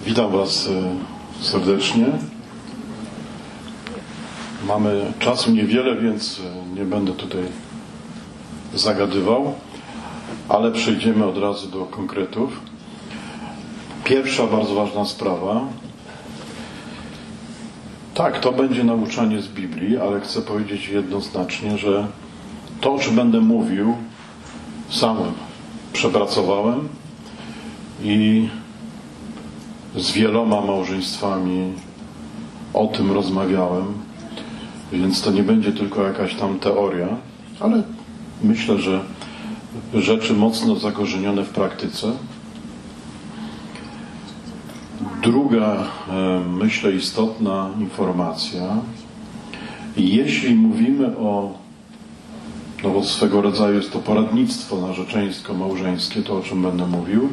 Witam Was serdecznie. Mamy czasu niewiele, więc nie będę tutaj zagadywał, ale przejdziemy od razu do konkretów. Pierwsza bardzo ważna sprawa. Tak, to będzie nauczanie z Biblii, ale chcę powiedzieć jednoznacznie, że to, o czym będę mówił, sam przepracowałem i z wieloma małżeństwami o tym rozmawiałem, więc to nie będzie tylko jakaś tam teoria, ale myślę, że rzeczy mocno zakorzenione w praktyce. Druga, myślę, istotna informacja. Jeśli mówimy o, bo swego rodzaju jest to poradnictwo narzeczeńsko-małżeńskie, to o czym będę mówił,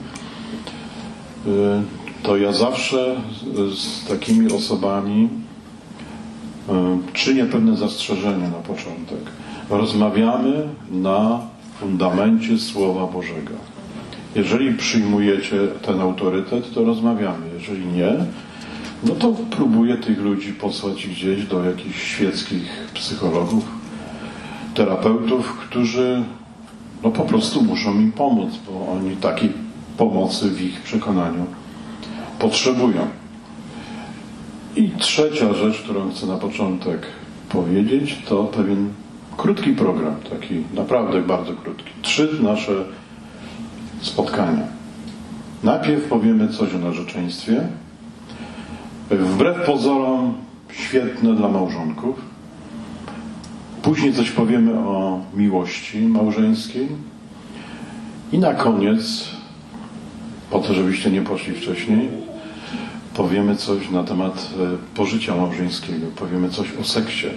to ja zawsze z takimi osobami czynię pewne zastrzeżenia na początek. Rozmawiamy na fundamencie Słowa Bożego. Jeżeli przyjmujecie ten autorytet, to rozmawiamy. Jeżeli nie, no to próbuję tych ludzi posłać gdzieś do jakichś świeckich psychologów, terapeutów, którzy po prostu muszą mi pomóc, bo oni takiej pomocy w ich przekonaniu potrzebują. I trzecia rzecz, którą chcę na początek powiedzieć, to pewien krótki program, taki naprawdę bardzo krótki. 3 nasze spotkania. Najpierw powiemy coś o narzeczeństwie. Wbrew pozorom świetne dla małżonków. Później coś powiemy o miłości małżeńskiej. I na koniec, po to, żebyście nie poszli wcześniej, powiemy coś na temat pożycia małżeńskiego. Powiemy coś o seksie.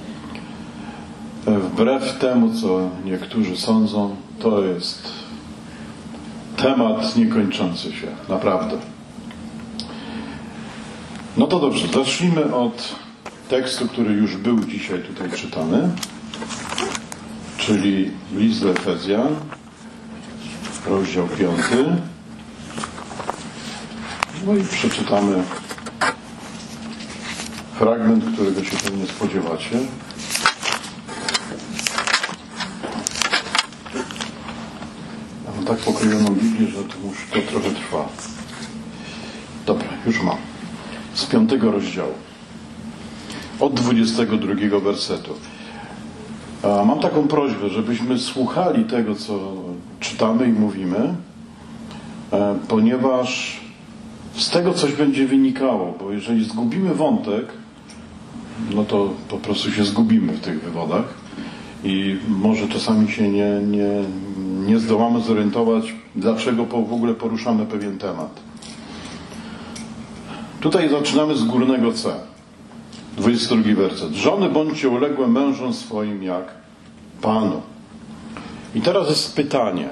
Wbrew temu, co niektórzy sądzą, to jest temat niekończący się. Naprawdę. No to dobrze. Zacznijmy od tekstu, który już był dzisiaj tutaj czytany, czyli list do Efezjan, rozdział 5. No i przeczytamy fragment, którego się pewnie spodziewacie. Ja mam tak pokrojoną Biblię, że to trochę trwa. Dobra, już mam. Z 5 rozdziału. Od 22 wersetu. Mam taką prośbę, żebyśmy słuchali tego, co czytamy i mówimy, ponieważ z tego coś będzie wynikało, bo jeżeli zgubimy wątek, no to po prostu się zgubimy w tych wywodach i może czasami się nie zdołamy zorientować, dlaczego w ogóle poruszamy pewien temat. Tutaj zaczynamy z górnego C. 22 werset. Żony, bądźcie uległe mężom swoim jak Panu. I teraz jest pytanie.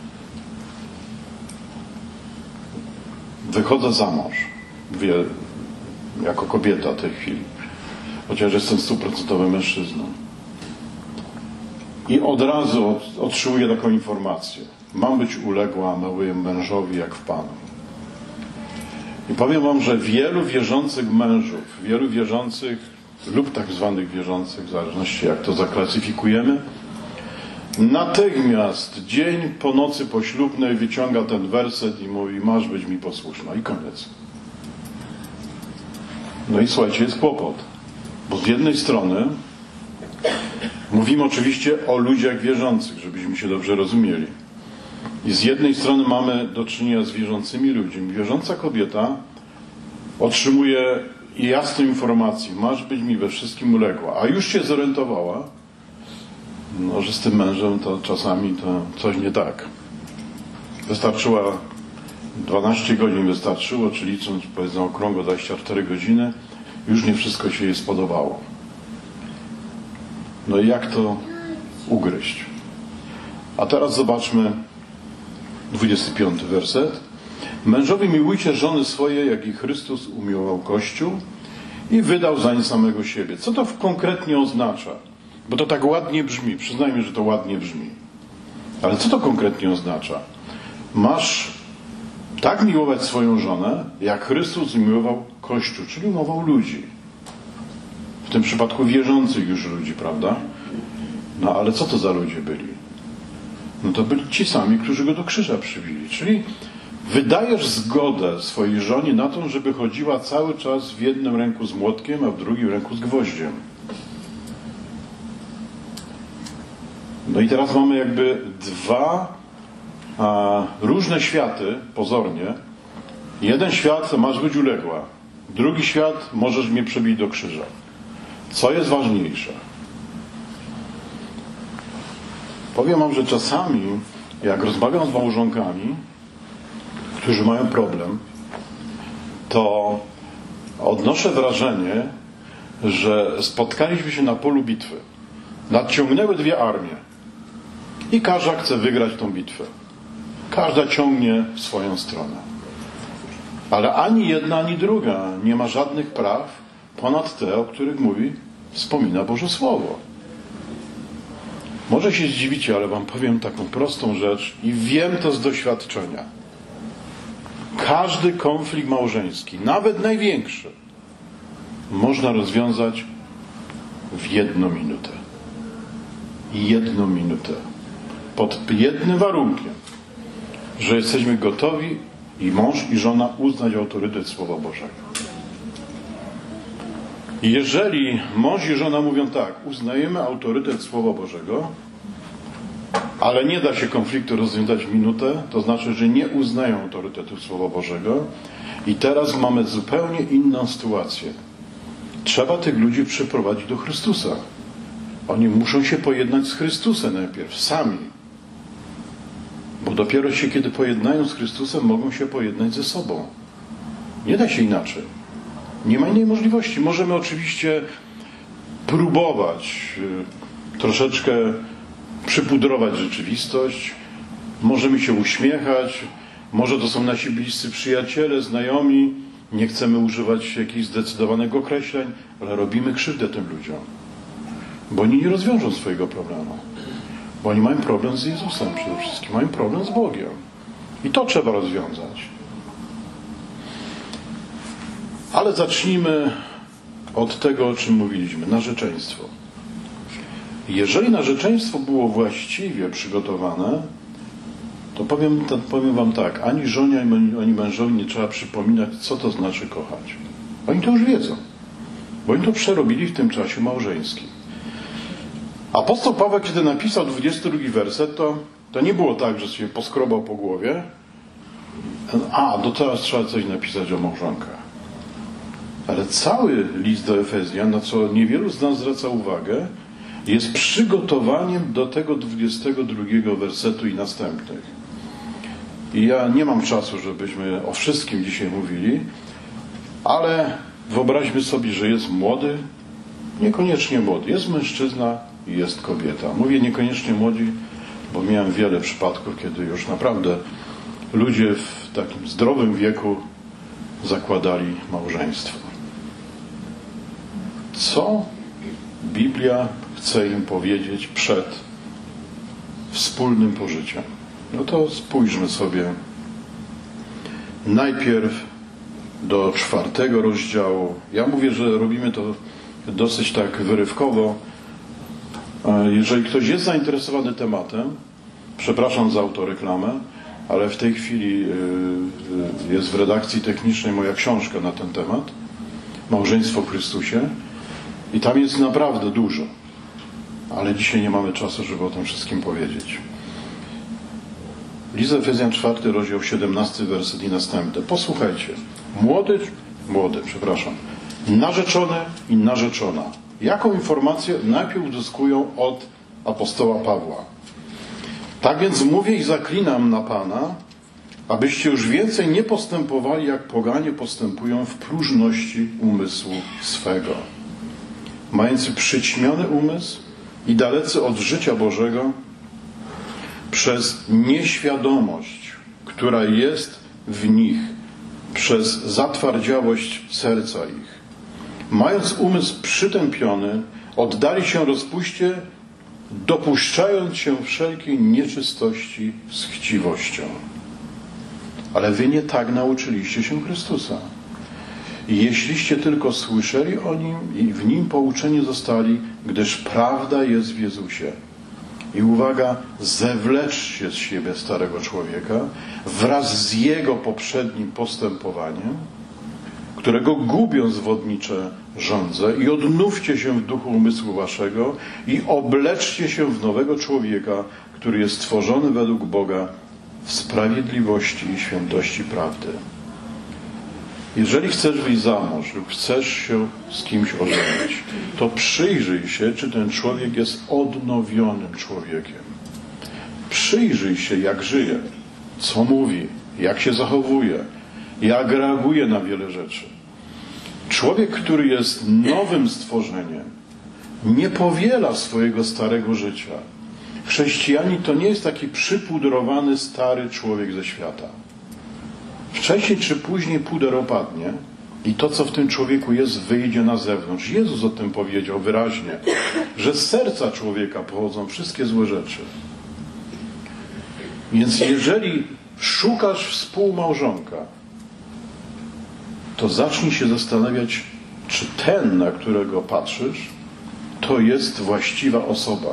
Wychodzę za mąż. Jako kobieta w tej chwili. Chociaż jestem 100% mężczyzną. I od razu otrzymuję taką informację. Mam być uległa małym mężowi jak w Panu. I powiem wam, że wielu wierzących mężów, wielu wierzących lub tak zwanych wierzących, w zależności jak to zaklasyfikujemy, natychmiast dzień po nocy poślubnej wyciąga ten werset i mówi: masz być mi posłuszna. I koniec. No i słuchajcie, jest kłopot. Bo z jednej strony mówimy oczywiście o ludziach wierzących, żebyśmy się dobrze rozumieli. I z jednej strony mamy do czynienia z wierzącymi ludźmi. Wierząca kobieta otrzymuje jasną informację: masz być mi we wszystkim uległa. A już się zorientowała, że z tym mężem to czasami to coś nie tak. Wystarczyła 12 godzin wystarczyło, czy licząc powiedzmy okrągło 24 godziny, już nie wszystko się jej spodobało. No i jak to ugryźć? A teraz zobaczmy 25 werset. Mężowie, miłujcie żony swoje, jak i Chrystus umiłował Kościół i wydał zań samego siebie. Co to konkretnie oznacza? Bo to tak ładnie brzmi. Przyznajmy, że to ładnie brzmi. Ale co to konkretnie oznacza? Masz tak miłować swoją żonę, jak Chrystus miłował Kościół, czyli miłował ludzi. W tym przypadku wierzących już ludzi, prawda? No ale co to za ludzie byli? No to byli ci sami, którzy go do krzyża przybili. Czyli wydajesz zgodę swojej żonie na to, żeby chodziła cały czas w jednym ręku z młotkiem, a w drugim ręku z gwoździem. No i teraz mamy jakby dwa różne światy, pozornie. Jeden świat, masz być uległa. Drugi świat, możesz mnie przebić do krzyża. Co jest ważniejsze? Powiem wam, że czasami, jak rozmawiam z małżonkami, którzy mają problem, to odnoszę wrażenie, że spotkaliśmy się na polu bitwy. Nadciągnęły dwie armie. I każda chce wygrać tą bitwę. Każda ciągnie w swoją stronę. Ale ani jedna, ani druga nie ma żadnych praw ponad te, o których wspomina Boże Słowo. Może się zdziwicie, ale wam powiem taką prostą rzecz i wiem to z doświadczenia. Każdy konflikt małżeński, nawet największy, można rozwiązać w 1 minutę. 1 minutę. Pod jednym warunkiem, że jesteśmy gotowi i mąż i żona uznać autorytet Słowa Bożego. I jeżeli mąż i żona mówią tak, uznajemy autorytet Słowa Bożego, ale nie da się konfliktu rozwiązać w minutę, to znaczy, że nie uznają autorytetu Słowa Bożego i teraz mamy zupełnie inną sytuację. Trzeba tych ludzi przyprowadzić do Chrystusa. Oni muszą się pojednać z Chrystusem najpierw, sami. Bo dopiero się, kiedy pojednają z Chrystusem, mogą się pojednać ze sobą. Nie da się inaczej. Nie ma innej możliwości. Możemy oczywiście próbować troszeczkę przypudrować rzeczywistość. Możemy się uśmiechać. Może to są nasi bliscy przyjaciele, znajomi. Nie chcemy używać jakichś zdecydowanych określeń, ale robimy krzywdę tym ludziom. Bo oni nie rozwiążą swojego problemu. Bo oni mają problem z Jezusem przede wszystkim. Mają problem z Bogiem. I to trzeba rozwiązać. Ale zacznijmy od tego, o czym mówiliśmy. Narzeczeństwo. Jeżeli narzeczeństwo było właściwie przygotowane, to powiem wam tak. Ani żonie, ani mężowi nie trzeba przypominać, co to znaczy kochać. Oni to już wiedzą. Bo oni to przerobili w tym czasie małżeńskim. Apostoł Paweł, kiedy napisał 22 werset, to nie było tak, że się poskrobał po głowie. Do teraz trzeba coś napisać o małżonkach. Ale cały list do Efezjan, na co niewielu z nas zwraca uwagę, jest przygotowaniem do tego 22 wersetu i następnych. I ja nie mam czasu, żebyśmy o wszystkim dzisiaj mówili, ale wyobraźmy sobie, że jest młody, niekoniecznie młody, jest mężczyzna i jest kobieta. Mówię niekoniecznie młodzi, bo miałem wiele przypadków, kiedy już naprawdę ludzie w takim zdrowym wieku zakładali małżeństwo. Co Biblia chce im powiedzieć przed wspólnym pożyciem? No to spójrzmy sobie najpierw do 4 rozdziału. Ja mówię, że robimy to dosyć tak wyrywkowo. Jeżeli ktoś jest zainteresowany tematem, przepraszam za autoreklamę, ale w tej chwili jest w redakcji technicznej moja książka na ten temat, Małżeństwo w Chrystusie, i tam jest naprawdę dużo, ale dzisiaj nie mamy czasu, żeby o tym wszystkim powiedzieć. List do Efezjan 4 rozdział 17 werset i następny. Posłuchajcie. Narzeczony i narzeczona. Jaką informację najpierw uzyskują od apostoła Pawła? Tak więc mówię i zaklinam na Pana, abyście już więcej nie postępowali, jak poganie postępują w próżności umysłu swego. Mający przyćmiony umysł i dalecy od życia Bożego przez nieświadomość, która jest w nich, przez zatwardziałość serca ich. Mając umysł przytępiony, oddali się rozpuście, dopuszczając się wszelkiej nieczystości z chciwością. Ale wy nie tak nauczyliście się Chrystusa. I jeśliście tylko słyszeli o Nim i w Nim pouczeni zostali, gdyż prawda jest w Jezusie. I uwaga, zewleczcie z siebie starego człowieka wraz z jego poprzednim postępowaniem, którego gubią zwodnicze żądze, i odnówcie się w duchu umysłu waszego i obleczcie się w nowego człowieka, który jest stworzony według Boga w sprawiedliwości i świętości prawdy. Jeżeli chcesz wyjść za mąż lub chcesz się z kimś ożenić, to przyjrzyj się, czy ten człowiek jest odnowionym człowiekiem. Przyjrzyj się, jak żyje, co mówi, jak się zachowuje, jak reaguje na wiele rzeczy. Człowiek, który jest nowym stworzeniem, nie powiela swojego starego życia. Chrześcijanin to nie jest taki przypudrowany stary człowiek ze świata. Wcześniej czy później puder opadnie i to, co w tym człowieku jest, wyjdzie na zewnątrz. Jezus o tym powiedział wyraźnie, że z serca człowieka pochodzą wszystkie złe rzeczy. Więc jeżeli szukasz współmałżonka, to zacznij się zastanawiać, czy ten, na którego patrzysz, to jest właściwa osoba.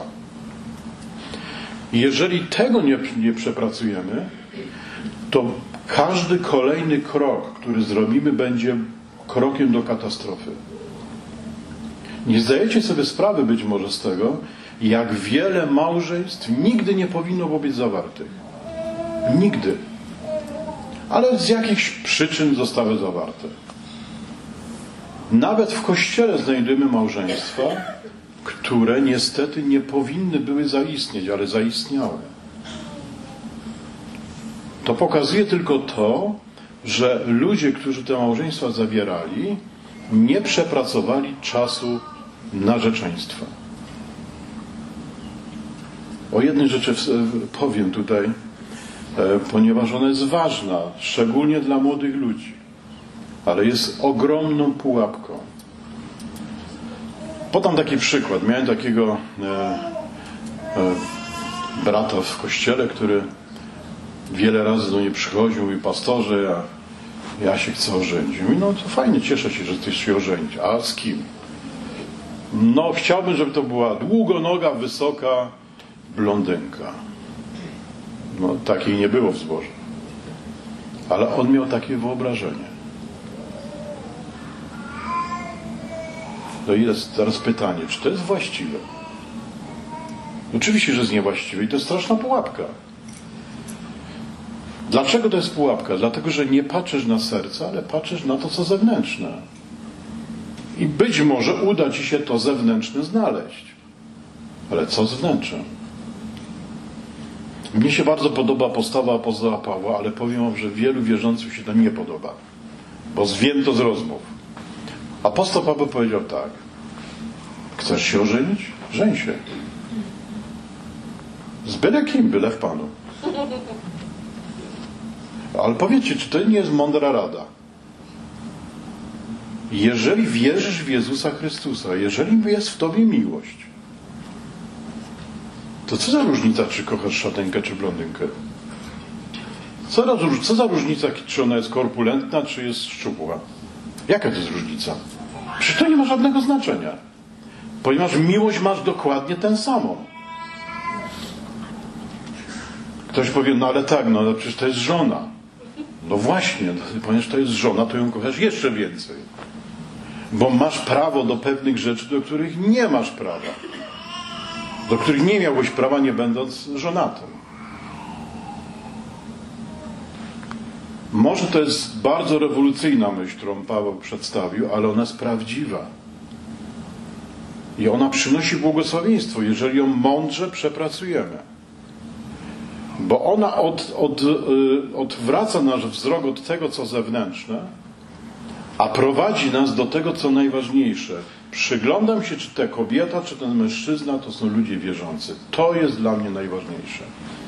Jeżeli tego nie przepracujemy, to każdy kolejny krok, który zrobimy, będzie krokiem do katastrofy. Nie zdajecie sobie sprawy być może z tego, jak wiele małżeństw nigdy nie powinno być zawartych. Nigdy. Ale z jakichś przyczyn zostały zawarte. Nawet w Kościele znajdujemy małżeństwa, które niestety nie powinny były zaistnieć, ale zaistniały. To pokazuje tylko to, że ludzie, którzy te małżeństwa zawierali, nie przepracowali czasu narzeczeństwa. O jednej rzeczy powiem tutaj, ponieważ ona jest ważna, szczególnie dla młodych ludzi, ale jest ogromną pułapką. Podam taki przykład. Miałem takiego brata w kościele, który wiele razy do mnie przychodził i pastorze, ja się chcę ożenić. Mówi, no to fajnie, cieszę się, że chcesz się ożenić. A z kim? No chciałbym, żeby to była długonoga, wysoka blondynka. No takiej nie było w zborze. Ale on miał takie wyobrażenie. No i jest teraz pytanie, czy to jest właściwe? Oczywiście, że jest niewłaściwe i to jest straszna pułapka. Dlaczego to jest pułapka? Dlatego, że nie patrzysz na serce, ale patrzysz na to, co zewnętrzne. I być może uda ci się to zewnętrzne znaleźć. Ale co z wnętrzem? Mnie się bardzo podoba postawa apostoła Pawła, ale powiem wam, że wielu wierzących się to nie podoba. Bo wiem to z rozmów. Apostoł Paweł powiedział tak. Chcesz się ożenić? Żeń się. Z byle kim, byle w Panu. Ale powiedzcie, czy to nie jest mądra rada? Jeżeli wierzysz w Jezusa Chrystusa, jeżeli jest w tobie miłość, to co za różnica, czy kochasz szatynkę, czy blondynkę? Co za różnica, czy ona jest korpulentna, czy jest szczupła? Jaka to jest różnica? Przecież to nie ma żadnego znaczenia. Ponieważ miłość masz dokładnie tę samą. Ktoś powie, no ale tak, no przecież to jest żona. No właśnie, ponieważ to jest żona, to ją kochasz jeszcze więcej. Bo masz prawo do pewnych rzeczy, do których nie masz prawa. Do których nie miałeś prawa, nie będąc żonatym. Może to jest bardzo rewolucyjna myśl, którą Paweł przedstawił, ale ona jest prawdziwa. I ona przynosi błogosławieństwo, jeżeli ją mądrze przepracujemy. Bo ona odwraca nasz wzrok od tego, co zewnętrzne, a prowadzi nas do tego, co najważniejsze. Przyglądam się, czy ta kobieta, czy ten mężczyzna to są ludzie wierzący. To jest dla mnie najważniejsze.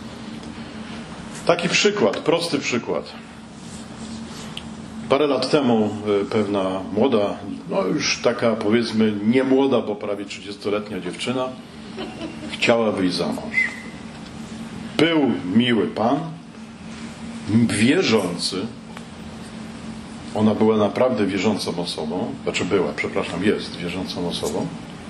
Taki przykład, prosty przykład. Parę lat temu pewna młoda, no już taka powiedzmy nie młoda, bo prawie 30-letnia dziewczyna chciała wyjść za mąż. Był miły pan, wierzący, ona była naprawdę wierzącą osobą, jest wierzącą osobą,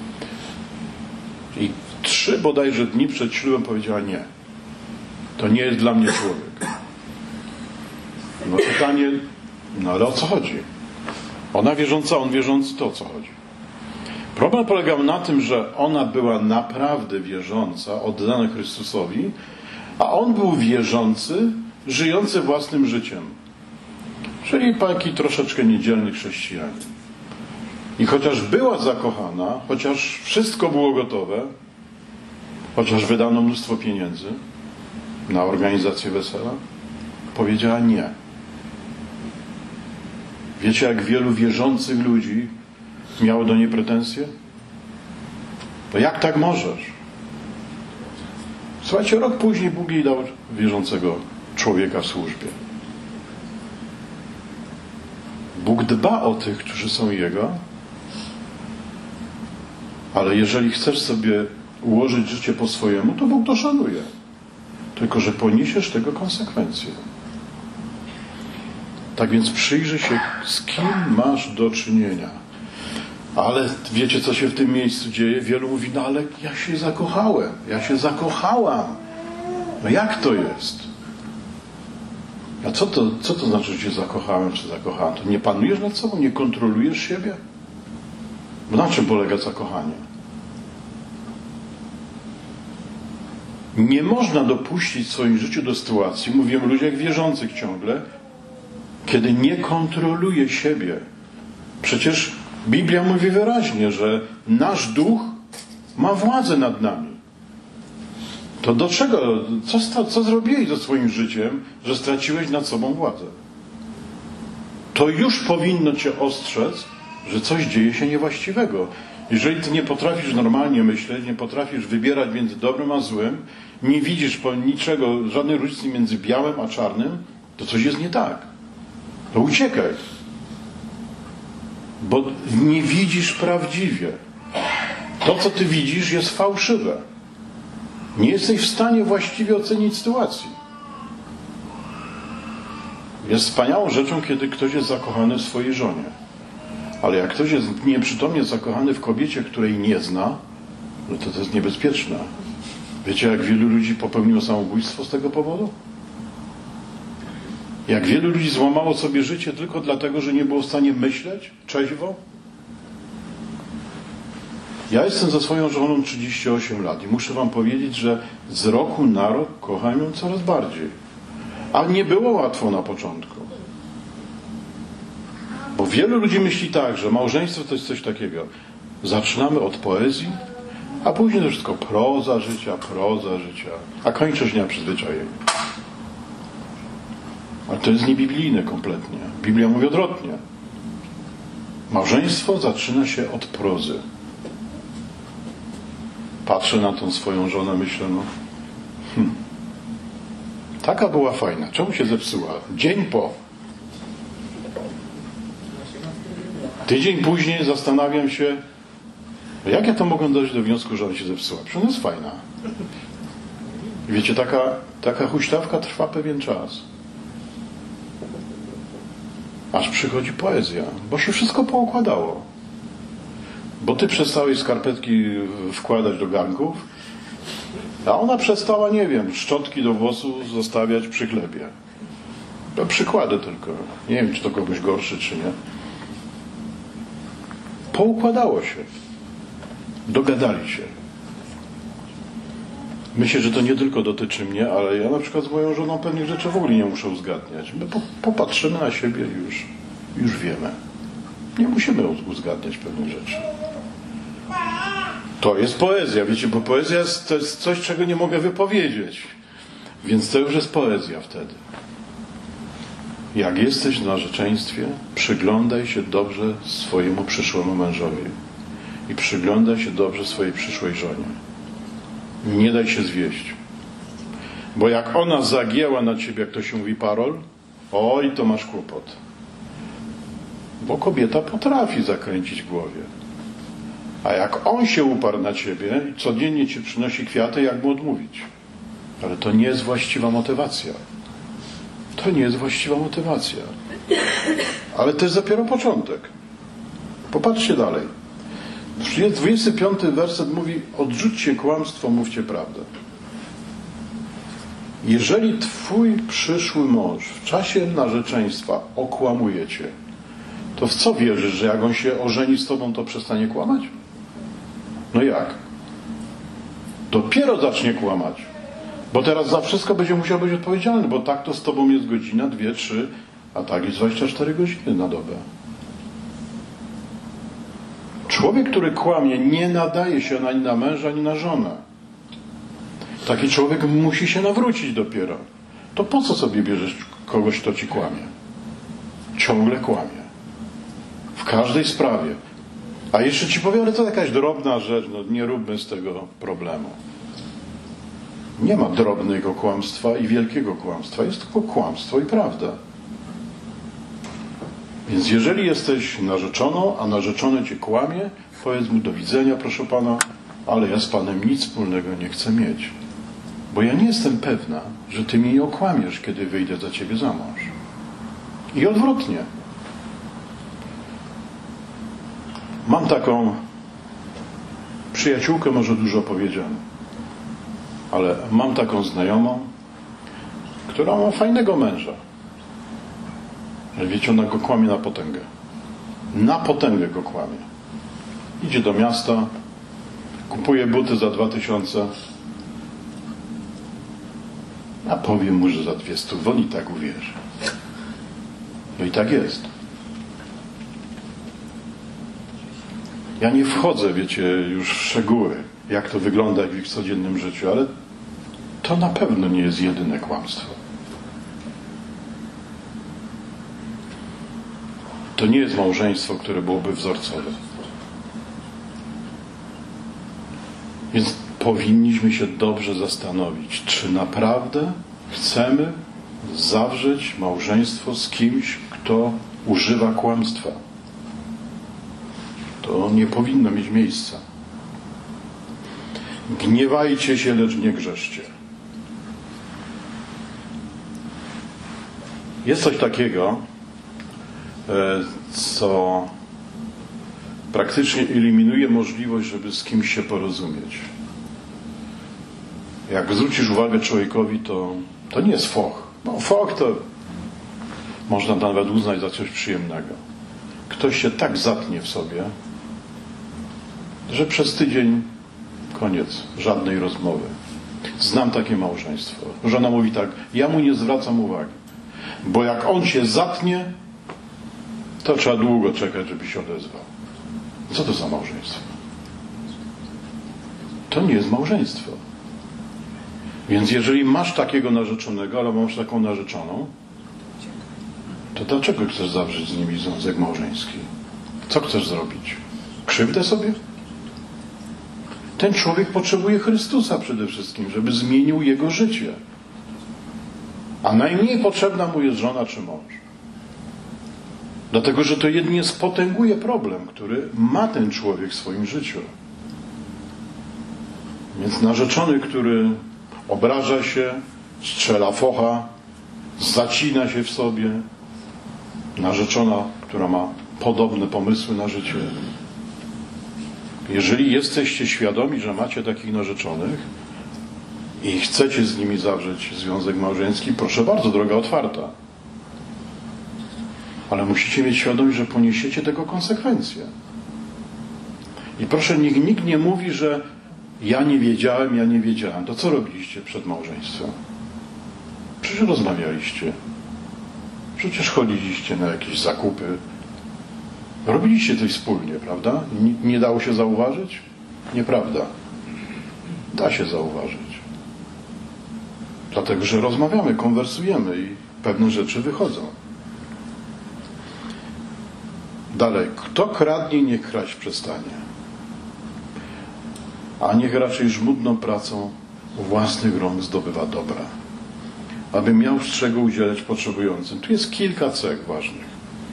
i 3 bodajże dni przed ślubem powiedziała: nie, to nie jest dla mnie człowiek. No pytanie, no ale o co chodzi? Ona wierząca, on wierzący, to o co chodzi? Problem polegał na tym, że ona była naprawdę wierząca, oddana Chrystusowi, a on był wierzący, żyjący własnym życiem. Czyli taki troszeczkę niedzielny chrześcijanin. I chociaż była zakochana, chociaż wszystko było gotowe, chociaż wydano mnóstwo pieniędzy na organizację wesela, powiedziała nie. Wiecie, jak wielu wierzących ludzi miało do niej pretensje? No jak tak możesz? Słuchajcie, rok później Bóg jej dał wierzącego człowieka w służbie. Bóg dba o tych, którzy są Jego, ale jeżeli chcesz sobie ułożyć życie po swojemu, to Bóg to szanuje. Tylko że poniesiesz tego konsekwencje. Tak więc przyjrzyj się, z kim masz do czynienia. Ale wiecie, co się w tym miejscu dzieje? Wielu mówi: no ale ja się zakochałem, ja się zakochałam. No jak to jest? A co to znaczy, że się zakochałem czy zakochałem? To nie panujesz nad sobą, nie kontrolujesz siebie? Bo na czym polega zakochanie? Nie można dopuścić w swoim życiu do sytuacji, mówię o ludziach wierzących ciągle, kiedy nie kontroluje siebie. Przecież Biblia mówi wyraźnie, że nasz duch ma władzę nad nami. To do czego? Co zrobiłeś ze swoim życiem, że straciłeś nad sobą władzę? To już powinno cię ostrzec, że coś dzieje się niewłaściwego. Jeżeli ty nie potrafisz normalnie myśleć, nie potrafisz wybierać między dobrym a złym, nie widzisz niczego, żadnej różnicy między białym a czarnym, to coś jest nie tak. To uciekaj. Bo nie widzisz prawdziwie. To, co ty widzisz, jest fałszywe. Nie jesteś w stanie właściwie ocenić sytuacji. Jest wspaniałą rzeczą, kiedy ktoś jest zakochany w swojej żonie. Ale jak ktoś jest nieprzytomnie zakochany w kobiecie, której nie zna, no to jest niebezpieczne. Wiecie, jak wielu ludzi popełniło samobójstwo z tego powodu? Jak wielu ludzi złamało sobie życie tylko dlatego, że nie było w stanie myśleć trzeźwo? Ja jestem ze swoją żoną 38 lat i muszę wam powiedzieć, że z roku na rok kocham ją coraz bardziej. A nie było łatwo na początku. Bo wielu ludzi myśli tak, że małżeństwo to jest coś takiego. Zaczynamy od poezji, a później to wszystko proza życia, a kończysz dnia przyzwyczajenia. Ale to jest niebiblijne kompletnie. Biblia mówi odwrotnie. Małżeństwo zaczyna się od prozy. Patrzę na tą swoją żonę, myślę, taka była fajna. Czemu się zepsuła? Dzień po. Tydzień później zastanawiam się, jak ja to mogę dojść do wniosku, że ona się zepsuła. Przecież ona jest fajna. I wiecie, taka huśtawka trwa pewien czas. Aż przychodzi poezja, bo się wszystko poukładało. Bo ty przestałeś skarpetki wkładać do garnków, a ona przestała, nie wiem, szczotki do włosów zostawiać przy chlebie. To przykłady tylko. Nie wiem, czy to kogoś gorszy, czy nie. Poukładało się. Dogadali się. Myślę, że to nie tylko dotyczy mnie, ale ja na przykład z moją żoną pewnych rzeczy w ogóle nie muszę uzgadniać. My popatrzymy na siebie i już wiemy. Nie musimy uzgadniać pewnych rzeczy. To jest poezja, wiecie, bo poezja to jest coś, czego nie mogę wypowiedzieć. Więc to już jest poezja wtedy. Jak jesteś w narzeczeństwie, przyglądaj się dobrze swojemu przyszłemu mężowi. I przyglądaj się dobrze swojej przyszłej żonie. Nie daj się zwieść. Bo jak ona zagięła na ciebie, jak to się mówi, parol, oj, to masz kłopot. Bo kobieta potrafi zakręcić w głowie. A jak on się uparł na ciebie i codziennie ci przynosi kwiaty, jak mu odmówić? Ale to nie jest właściwa motywacja. To nie jest właściwa motywacja. Ale to jest dopiero początek. Popatrzcie dalej. 25 werset mówi: odrzućcie kłamstwo, mówcie prawdę. Jeżeli twój przyszły mąż w czasie narzeczeństwa okłamuje cię, to w co wierzysz, że jak on się ożeni z tobą, to przestanie kłamać? No jak? Dopiero zacznie kłamać. Bo teraz za wszystko będzie musiał być odpowiedzialny, bo tak to z tobą jest godzina, 2, 3, a tak jest 24 godziny na dobę. Człowiek, który kłamie, nie nadaje się ani na męża, ani na żonę. Taki człowiek musi się nawrócić dopiero. To po co sobie bierzesz kogoś, kto ci kłamie? Ciągle kłamie. W każdej sprawie. A jeszcze ci powiem, ale to jakaś drobna rzecz, no nie róbmy z tego problemu. Nie ma drobnego kłamstwa i wielkiego kłamstwa. Jest tylko kłamstwo i prawda. Więc jeżeli jesteś narzeczoną, a narzeczony cię kłamie, powiedz mu: do widzenia, proszę pana, ale ja z panem nic wspólnego nie chcę mieć. Bo ja nie jestem pewna, że ty mnie nie okłamiesz, kiedy wyjdę za ciebie za mąż. I odwrotnie. Mam taką przyjaciółkę, może dużo powiedziane, ale mam taką znajomą, która ma fajnego męża. Ale wiecie, ona go kłamie na potęgę. Na potęgę go kłamie. Idzie do miasta, kupuje buty za 2000, a powiem mu, że za 200, on i tak uwierzy. No i tak jest. Ja nie wchodzę, wiecie, już w szczegóły, jak to wygląda w ich codziennym życiu, ale to na pewno nie jest jedyne kłamstwo. To nie jest małżeństwo, które byłoby wzorcowe. Więc powinniśmy się dobrze zastanowić, czy naprawdę chcemy zawrzeć małżeństwo z kimś, kto używa kłamstwa. To nie powinno mieć miejsca. Gniewajcie się, lecz nie grzeszcie. Jest coś takiego, co praktycznie eliminuje możliwość, żeby z kimś się porozumieć. Jak zwrócisz uwagę człowiekowi, to nie jest foch. No, foch to można nawet uznać za coś przyjemnego. Ktoś się tak zatnie w sobie, że przez tydzień koniec, żadnej rozmowy. Znam takie małżeństwo. Żona mówi tak: ja mu nie zwracam uwagi, bo jak on się zatnie, to trzeba długo czekać, żeby się odezwał. Co to za małżeństwo? To nie jest małżeństwo. Więc jeżeli masz takiego narzeczonego, albo masz taką narzeczoną, to dlaczego chcesz zawrzeć z nimi związek małżeński? Co chcesz zrobić? Krzywdę sobie? Ten człowiek potrzebuje Chrystusa przede wszystkim, żeby zmienił jego życie. A najmniej potrzebna mu jest żona czy mąż. Dlatego, że to jedynie spotęguje problem, który ma ten człowiek w swoim życiu. Więc narzeczony, który obraża się, strzela focha, zacina się w sobie, narzeczona, która ma podobne pomysły na życie. Jeżeli jesteście świadomi, że macie takich narzeczonych i chcecie z nimi zawrzeć związek małżeński, proszę bardzo, droga otwarta. Ale musicie mieć świadomość, że poniesiecie tego konsekwencje. I proszę, nikt nie mówi, że ja nie wiedziałem. To co robiliście przed małżeństwem? Przecież rozmawialiście. Przecież chodziliście na jakieś zakupy. Robiliście coś wspólnie, prawda? Nie dało się zauważyć? Nieprawda. Da się zauważyć. Dlatego, że rozmawiamy, konwersujemy i pewne rzeczy wychodzą. Dalej. Kto kradnie, niech kraść przestanie. A niech raczej żmudną pracą własnych rąk zdobywa dobra, aby miał z czego udzielać potrzebującym. Tu jest kilka cech ważnych.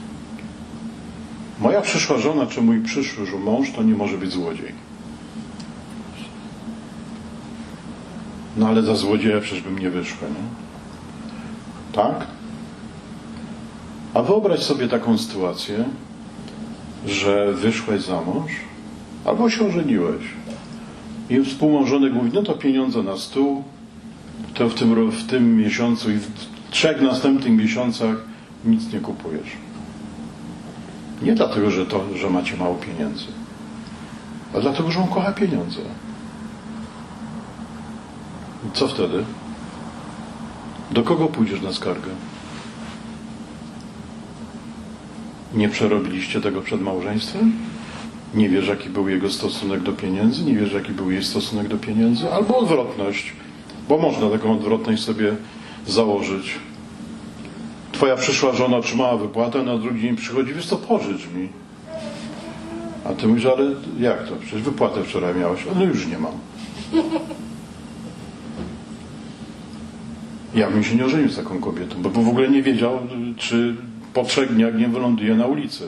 Moja przyszła żona, czy mój przyszły mąż, to nie może być złodziej. No ale za złodzieja przecież bym nie wyszła, nie? Tak? A wyobraź sobie taką sytuację, że wyszłeś za mąż albo się ożeniłeś i współmałżonek mówi, no to pieniądze na stół, to w tym miesiącu i w 3 następnych miesiącach nic nie kupujesz. Nie dlatego, że macie mało pieniędzy, ale dlatego, że on kocha pieniądze. I co wtedy? Do kogo pójdziesz na skargę? Nie przerobiliście tego przed małżeństwem? Nie wiesz, jaki był jego stosunek do pieniędzy? Nie wiesz, jaki był jej stosunek do pieniędzy? Albo odwrotność, bo można taką odwrotność sobie założyć. Twoja przyszła żona otrzymała wypłatę, na drugi dzień przychodzi, wiesz co, pożycz mi. A ty mówisz, ale jak to? Przecież wypłatę wczoraj miałeś. No już nie mam. Ja bym się nie ożenił z taką kobietą, bo w ogóle nie wiedział, czy po 3 dniach nie wyląduje na ulicy.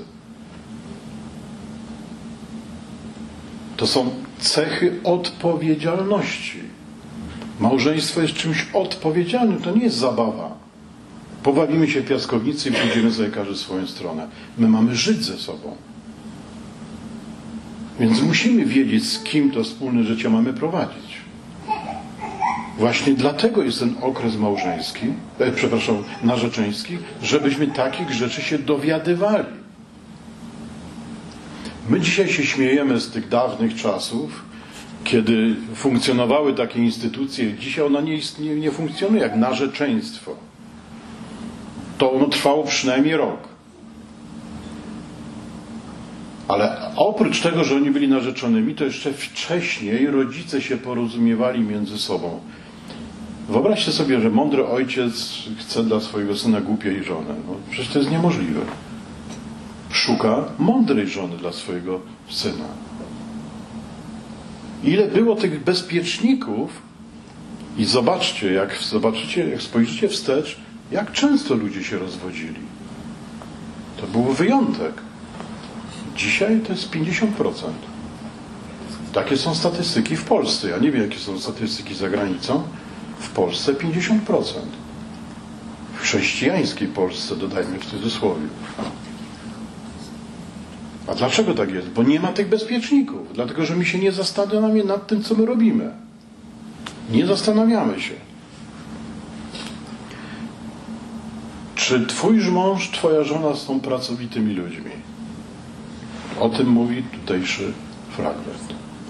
To są cechy odpowiedzialności. Małżeństwo jest czymś odpowiedzialnym, to nie jest zabawa. Pobawimy się w piaskownicy i pójdziemy sobie każdy swoją stronę. My mamy żyć ze sobą. Więc musimy wiedzieć, z kim to wspólne życie mamy prowadzić. Właśnie dlatego jest ten okres małżeński, narzeczeński, żebyśmy takich rzeczy się dowiadywali. My dzisiaj się śmiejemy z tych dawnych czasów, kiedy funkcjonowały takie instytucje. Dzisiaj ona nie funkcjonuje jak narzeczeństwo. To ono trwało przynajmniej rok. Ale oprócz tego, że oni byli narzeczonymi, to jeszcze wcześniej rodzice się porozumiewali między sobą. Wyobraźcie sobie, że mądry ojciec chce dla swojego syna głupiej żony. No, przecież to jest niemożliwe. Szuka mądrej żony dla swojego syna. Ile było tych bezpieczników i zobaczcie, jak spojrzycie wstecz, jak często ludzie się rozwodzili. To był wyjątek. Dzisiaj to jest 50%. Takie są statystyki w Polsce. Ja nie wiem, jakie są statystyki za granicą. W Polsce 50%. W chrześcijańskiej Polsce, dodajmy w cudzysłowie. A dlaczego tak jest? Bo nie ma tych bezpieczników. Dlatego, że my się nie zastanawiamy nad tym, co my robimy. Nie zastanawiamy się. Czy twój mąż, twoja żona są pracowitymi ludźmi? O tym mówi tutejszy fragment.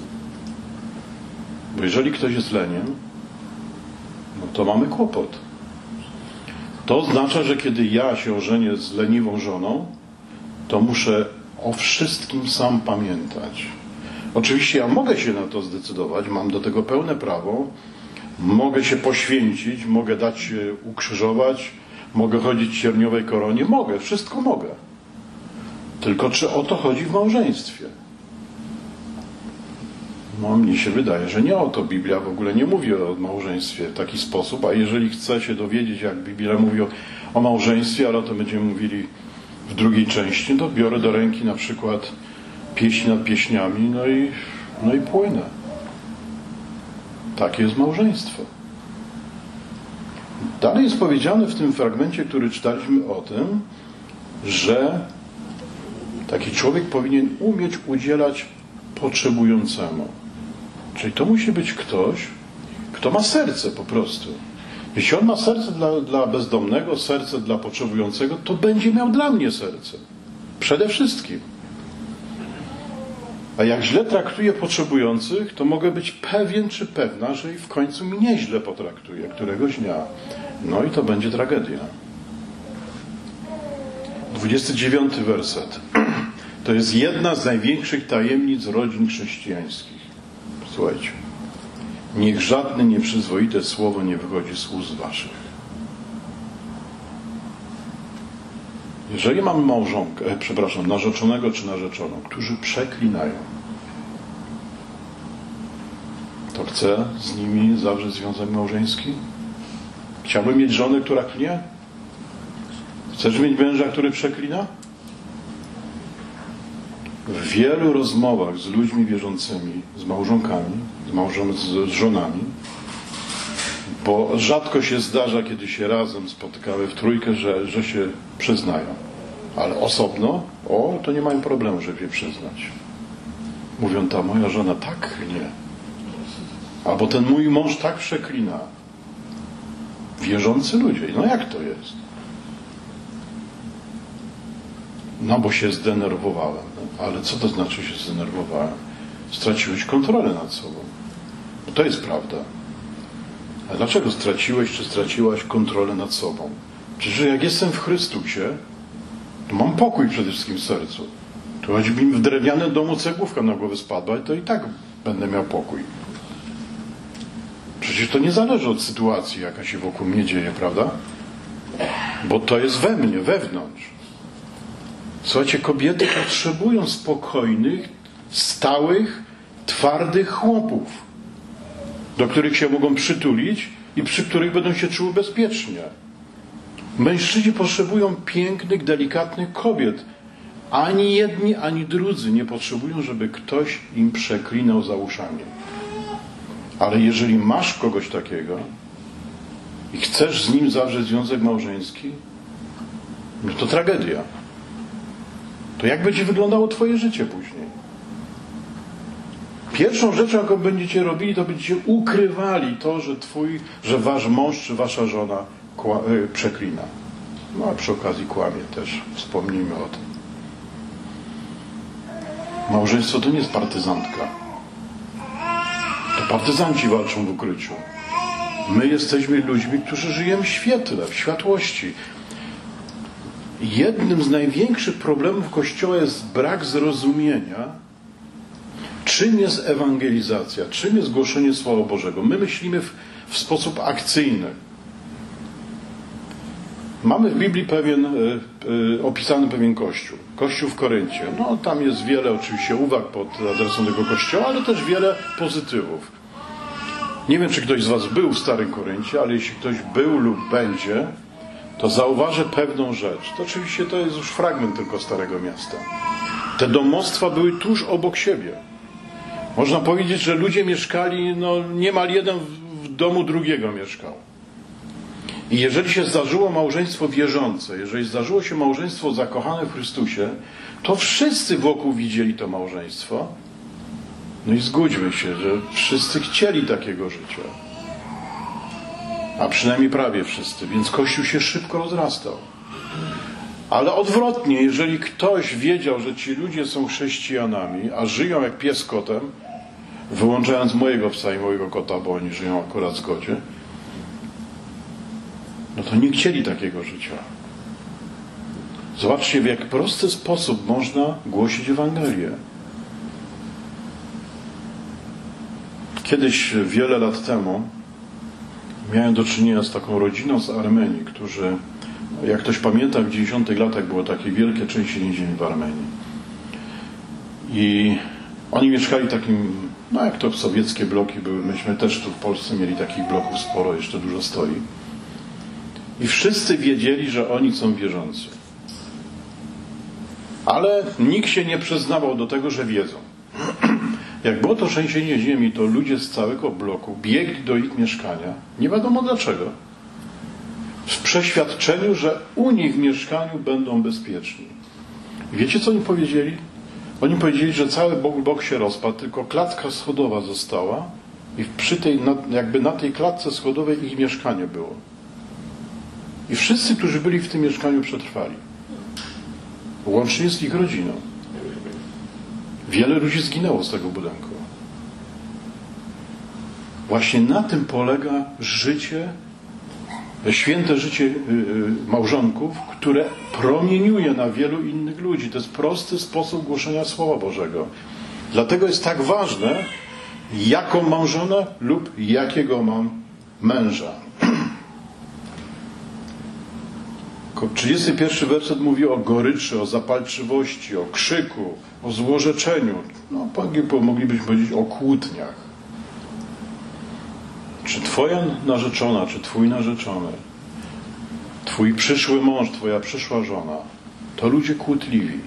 Bo jeżeli ktoś jest leniem, no to mamy kłopot. To oznacza, że kiedy ja się ożenię z leniwą żoną, to muszę o wszystkim sam pamiętać. Oczywiście ja mogę się na to zdecydować, mam do tego pełne prawo, mogę się poświęcić, mogę dać się ukrzyżować, mogę chodzić w cierniowej koronie, mogę, wszystko mogę. Tylko czy o to chodzi w małżeństwie? No, mnie się wydaje, że nie o to. Biblia w ogóle nie mówi o małżeństwie w taki sposób, a jeżeli chce się dowiedzieć, jak Biblia mówi o małżeństwie, ale o tym będziemy mówili w drugiej części, to biorę do ręki na przykład Pieśń nad pieśniami, no i płynę. Takie jest małżeństwo. Dalej jest powiedziane w tym fragmencie, który czytaliśmy, o tym, że taki człowiek powinien umieć udzielać potrzebującemu. Czyli to musi być ktoś, kto ma serce po prostu. Jeśli on ma serce dla bezdomnego, serce dla potrzebującego, to będzie miał dla mnie serce. Przede wszystkim. A jak źle traktuję potrzebujących, to mogę być pewien czy pewna, że i w końcu mnie źle potraktuje któregoś dnia. No i to będzie tragedia. 29 werset. To jest jedna z największych tajemnic rodzin chrześcijańskich. Słuchajcie. Niech żadne nieprzyzwoite słowo nie wychodzi z ust waszych. Jeżeli mamy narzeczonego czy narzeczoną, którzy przeklinają, to chcę z nimi zawrzeć związek małżeński? Chciałbym mieć żonę, która klnie? Chcesz mieć męża, który przeklina? W wielu rozmowach z ludźmi wierzącymi, z małżonkami, z żonami, Bo rzadko się zdarza, kiedy się razem spotykamy w trójkę, że się przyznają. Ale osobno, to nie mają problemu, żeby się przyznać. Mówią, ta moja żona tak nie. Albo ten mój mąż tak przeklina. Wierzący ludzie. No jak to jest? No bo się zdenerwowałem. Ale co to znaczy się zdenerwowałem? Straciłeś kontrolę nad sobą. To jest prawda. A dlaczego straciłeś czy straciłaś kontrolę nad sobą? Przecież jak jestem w Chrystusie, to mam pokój przede wszystkim w sercu. To choćby mi w drewnianym domu cegłówka na głowę spadła, to i tak będę miał pokój. Przecież to nie zależy od sytuacji, jaka się wokół mnie dzieje, prawda? Bo to jest we mnie, wewnątrz. Słuchajcie, kobiety potrzebują spokojnych, stałych, twardych chłopów, do których się mogą przytulić i przy których będą się czuły bezpiecznie. Mężczyźni potrzebują pięknych, delikatnych kobiet. Ani jedni, ani drudzy nie potrzebują, żeby ktoś im przeklinał za uszami. Ale jeżeli masz kogoś takiego i chcesz z nim zawrzeć związek małżeński, no to tragedia. To jak będzie wyglądało twoje życie później? Pierwszą rzeczą, jaką będziecie robili, to będziecie ukrywali to, że wasz mąż czy wasza żona przeklina. No a przy okazji kłamie też. Wspomnijmy o tym. Małżeństwo to nie jest partyzantka. To partyzanci walczą w ukryciu. My jesteśmy ludźmi, którzy żyjemy w świetle, w światłości. Jednym z największych problemów Kościoła jest brak zrozumienia, czym jest ewangelizacja, czym jest głoszenie Słowa Bożego. My myślimy w sposób akcyjny. Mamy w Biblii opisany pewien kościół. Kościół w Koryncie. No tam jest wiele oczywiście uwag pod adresem tego kościoła, ale też wiele pozytywów. Nie wiem, czy ktoś z was był w Starym Koryncie, ale jeśli ktoś był lub będzie, to zauważy pewną rzecz. To oczywiście to jest już fragment tylko Starego Miasta. Te domostwa były tuż obok siebie. Można powiedzieć, że ludzie mieszkali, niemal jeden w domu drugiego mieszkał. I jeżeli się zdarzyło małżeństwo wierzące, jeżeli zdarzyło się małżeństwo zakochane w Chrystusie, to wszyscy wokół widzieli to małżeństwo. No i zgódźmy się, że wszyscy chcieli takiego życia. A przynajmniej prawie wszyscy, więc Kościół się szybko rozrastał. Ale odwrotnie, jeżeli ktoś wiedział, że ci ludzie są chrześcijanami, a żyją jak pies kotem, wyłączając mojego psa i mojego kota, bo oni żyją akurat w zgodzie, no to nie chcieli takiego życia. Zobaczcie, w jak prosty sposób można głosić Ewangelię. Kiedyś, wiele lat temu, miałem do czynienia z taką rodziną z Armenii, którzy, jak ktoś pamięta, w 90 latach było takie wielkie trzęsienie ziemi w Armenii. I oni mieszkali takim, jak to sowieckie bloki były, myśmy też tu w Polsce mieli takich bloków sporo, jeszcze dużo stoi. I wszyscy wiedzieli, że oni są wierzący. Ale nikt się nie przyznawał do tego, że wiedzą. Jak było to trzęsienie ziemi, to ludzie z całego bloku biegli do ich mieszkania, nie wiadomo dlaczego, w przeświadczeniu, że u nich w mieszkaniu będą bezpieczni. I wiecie, co oni powiedzieli? Oni powiedzieli, że cały blok się rozpadł, tylko klatka schodowa została i na tej klatce schodowej ich mieszkanie było. I wszyscy, którzy byli w tym mieszkaniu, przetrwali. Łącznie z ich rodziną. Wiele ludzi zginęło z tego budynku. Właśnie na tym polega życie, święte życie małżonków, które promieniuje na wielu innych ludzi. To jest prosty sposób głoszenia Słowa Bożego. Dlatego jest tak ważne, jaką mam żonę lub jakiego mam męża. 31 werset mówi o goryczy, o zapalczywości, o krzyku, o złorzeczeniu. Moglibyśmy powiedzieć o kłótniach. Czy twoja narzeczona, czy twój narzeczony, twój przyszły mąż, twoja przyszła żona, to ludzie kłótliwi.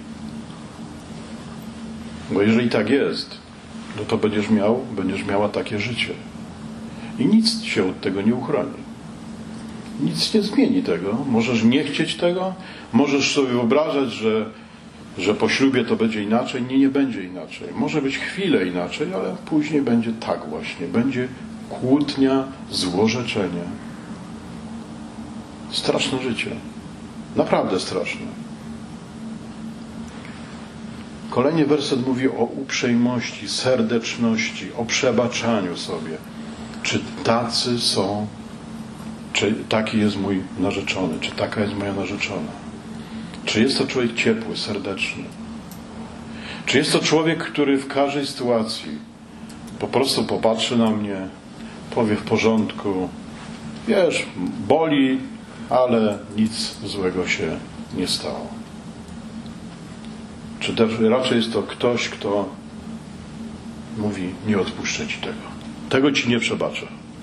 Bo jeżeli tak jest, no to będziesz miała takie życie. I nic się od tego nie uchroni. Nic nie zmieni tego. Możesz nie chcieć tego, możesz sobie wyobrażać, że po ślubie to będzie inaczej. Nie będzie inaczej. Może być chwilę inaczej, ale później będzie tak właśnie. Będzie kłótnia, złorzeczenie. Straszne życie. Naprawdę straszne. Kolejny werset mówi o uprzejmości, serdeczności, o przebaczaniu sobie. Czy tacy są, czy taki jest mój narzeczony, czy taka jest moja narzeczona? Czy jest to człowiek ciepły, serdeczny? Czy jest to człowiek, który w każdej sytuacji po prostu popatrzy na mnie, powie w porządku, wiesz, boli, ale nic złego się nie stało? Czy też raczej jest to ktoś, kto mówi, nie odpuszczę ci tego. Tego ci nie przebaczę.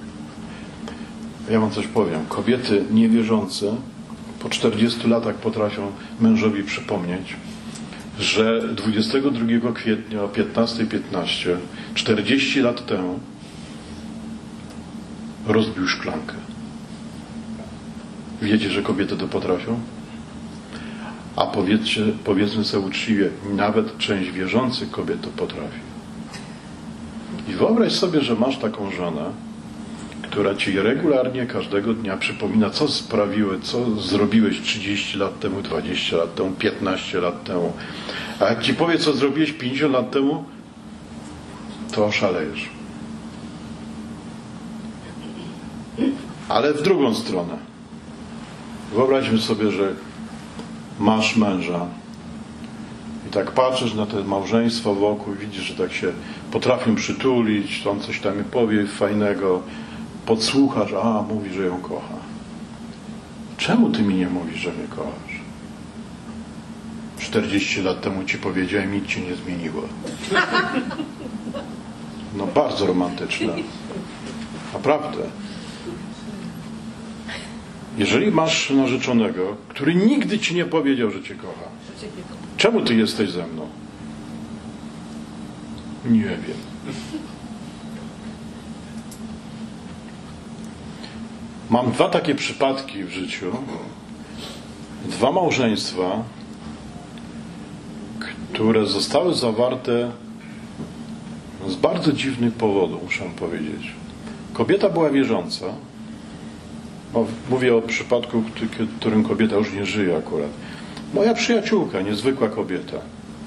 Ja wam coś powiem. Kobiety niewierzące po 40 latach potrafią mężowi przypomnieć, że 22 kwietnia o 15:15, 40 lat temu rozbił szklankę. Wiecie, że kobiety to potrafią? A powiedzmy sobie uczciwie, nawet część wierzących kobiet to potrafi. I wyobraź sobie, że masz taką żonę, która ci regularnie każdego dnia przypomina, co zrobiłeś 30 lat temu, 20 lat temu, 15 lat temu. A jak ci powie, co zrobiłeś 50 lat temu, to oszalejesz. Ale w drugą stronę. Wyobraźmy sobie, że masz męża i tak patrzysz na te małżeństwa wokół i widzisz, że tak się potrafią przytulić, on coś tam powie fajnego, podsłuchasz, mówi, że ją kocha. Czemu ty mi nie mówisz, że mnie kochasz? 40 lat temu ci powiedziałem, nic ci nie zmieniło. No bardzo romantyczne. Naprawdę. Jeżeli masz narzeczonego, który nigdy ci nie powiedział, że cię kocha, czemu ty jesteś ze mną? Nie wiem. Mam 2 takie przypadki w życiu. 2 małżeństwa, które zostały zawarte z bardzo dziwnych powodów, muszę powiedzieć. Kobieta była wierząca. Mówię o przypadku, w którym kobieta już nie żyje akurat. Moja przyjaciółka, niezwykła kobieta.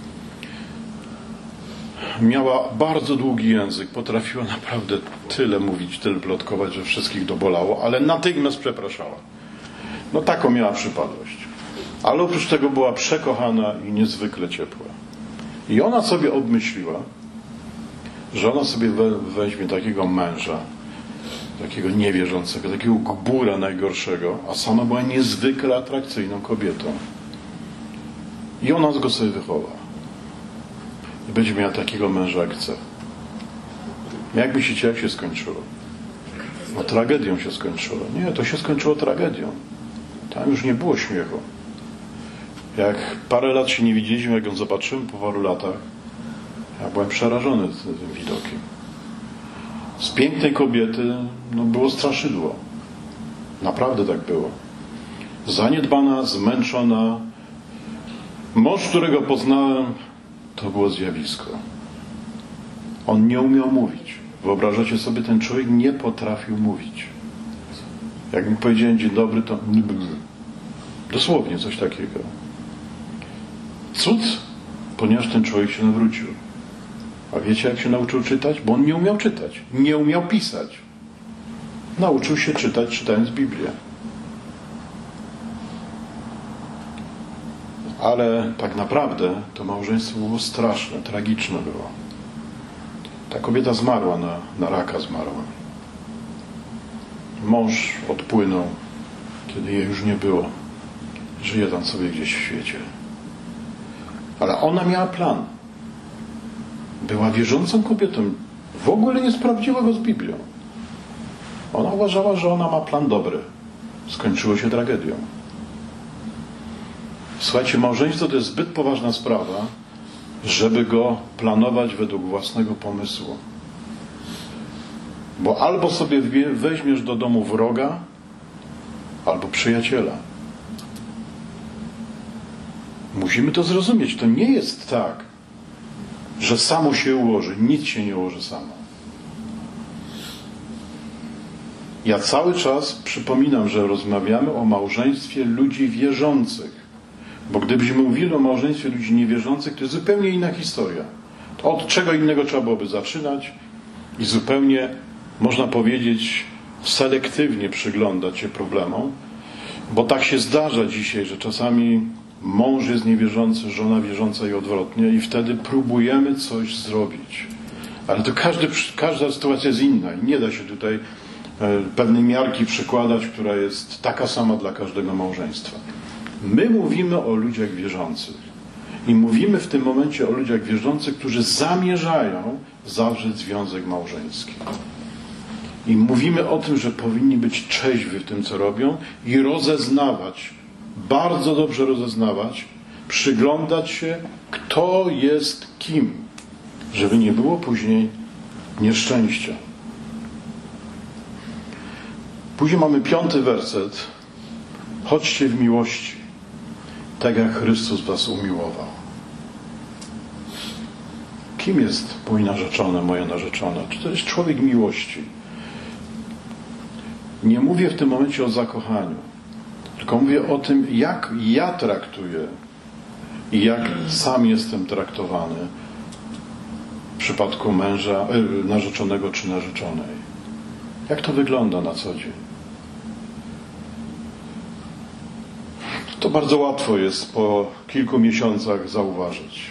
Miała bardzo długi język, potrafiła naprawdę tyle mówić, tyle plotkować, że wszystkich dobolało, ale natychmiast przepraszała. No taką miała przypadłość. Ale oprócz tego była przekochana i niezwykle ciepła. I ona sobie obmyśliła, że ona sobie weźmie takiego męża, takiego niewierzącego, takiego gbura najgorszego, a sama była niezwykle atrakcyjną kobietą. I ona go sobie wychowa. I będzie miała takiego męża, jak chce. Jak myślicie, jak się skończyło? No tragedią się skończyło. Nie, to się skończyło tragedią. Tam już nie było śmiechu. Jak parę lat się nie widzieliśmy, jak ją zobaczyłem po paru latach, ja byłem przerażony tym widokiem. Z pięknej kobiety było straszydło. Naprawdę tak było. Zaniedbana, zmęczona. Mąż, którego poznałem, to było zjawisko. On nie umiał mówić. Wyobrażacie sobie, ten człowiek nie potrafił mówić. Jak mi powiedziałem dzień dobry, to dosłownie coś takiego. Cud, ponieważ ten człowiek się nawrócił. A wiecie, jak się nauczył czytać? Bo on nie umiał czytać. Nie umiał pisać. Nauczył się czytać, czytając Biblię. Ale tak naprawdę to małżeństwo było straszne, tragiczne było. Ta kobieta zmarła, na raka zmarła. Mąż odpłynął, kiedy jej już nie było. Żyje tam sobie gdzieś w świecie. Ale ona miała plan. Była wierzącą kobietą. W ogóle nie sprawdziła go z Biblią. Ona uważała, że ona ma plan dobry. Skończyło się tragedią. Słuchajcie, małżeństwo to jest zbyt poważna sprawa, żeby go planować według własnego pomysłu. Bo albo sobie weźmiesz do domu wroga, albo przyjaciela. Musimy to zrozumieć. To nie jest tak, że samo się ułoży. Nic się nie ułoży samo. Ja cały czas przypominam, że rozmawiamy o małżeństwie ludzi wierzących. Bo gdybyśmy mówili o małżeństwie ludzi niewierzących, to jest zupełnie inna historia. Od czego innego trzeba byłoby zaczynać i zupełnie, można powiedzieć, selektywnie przyglądać się problemom, bo tak się zdarza dzisiaj, że czasami mąż jest niewierzący, żona wierząca i odwrotnie i wtedy próbujemy coś zrobić. Ale to każda sytuacja jest inna i nie da się tutaj pewnej miarki przykładać, która jest taka sama dla każdego małżeństwa. My mówimy o ludziach wierzących i mówimy w tym momencie o ludziach wierzących, którzy zamierzają zawrzeć związek małżeński. I mówimy o tym, że powinni być trzeźwi w tym, co robią i rozeznawać, bardzo dobrze rozeznawać, przyglądać się, kto jest kim, żeby nie było później nieszczęścia. Później mamy 5. werset. Chodźcie w miłości, tak jak Chrystus was umiłował. Kim jest mój narzeczony, moja narzeczona? Czy to jest człowiek miłości? Nie mówię w tym momencie o zakochaniu, tylko mówię o tym, jak ja traktuję i jak sam jestem traktowany w przypadku męża, narzeczonego czy narzeczonej. Jak to wygląda na co dzień? To bardzo łatwo jest po kilku miesiącach zauważyć.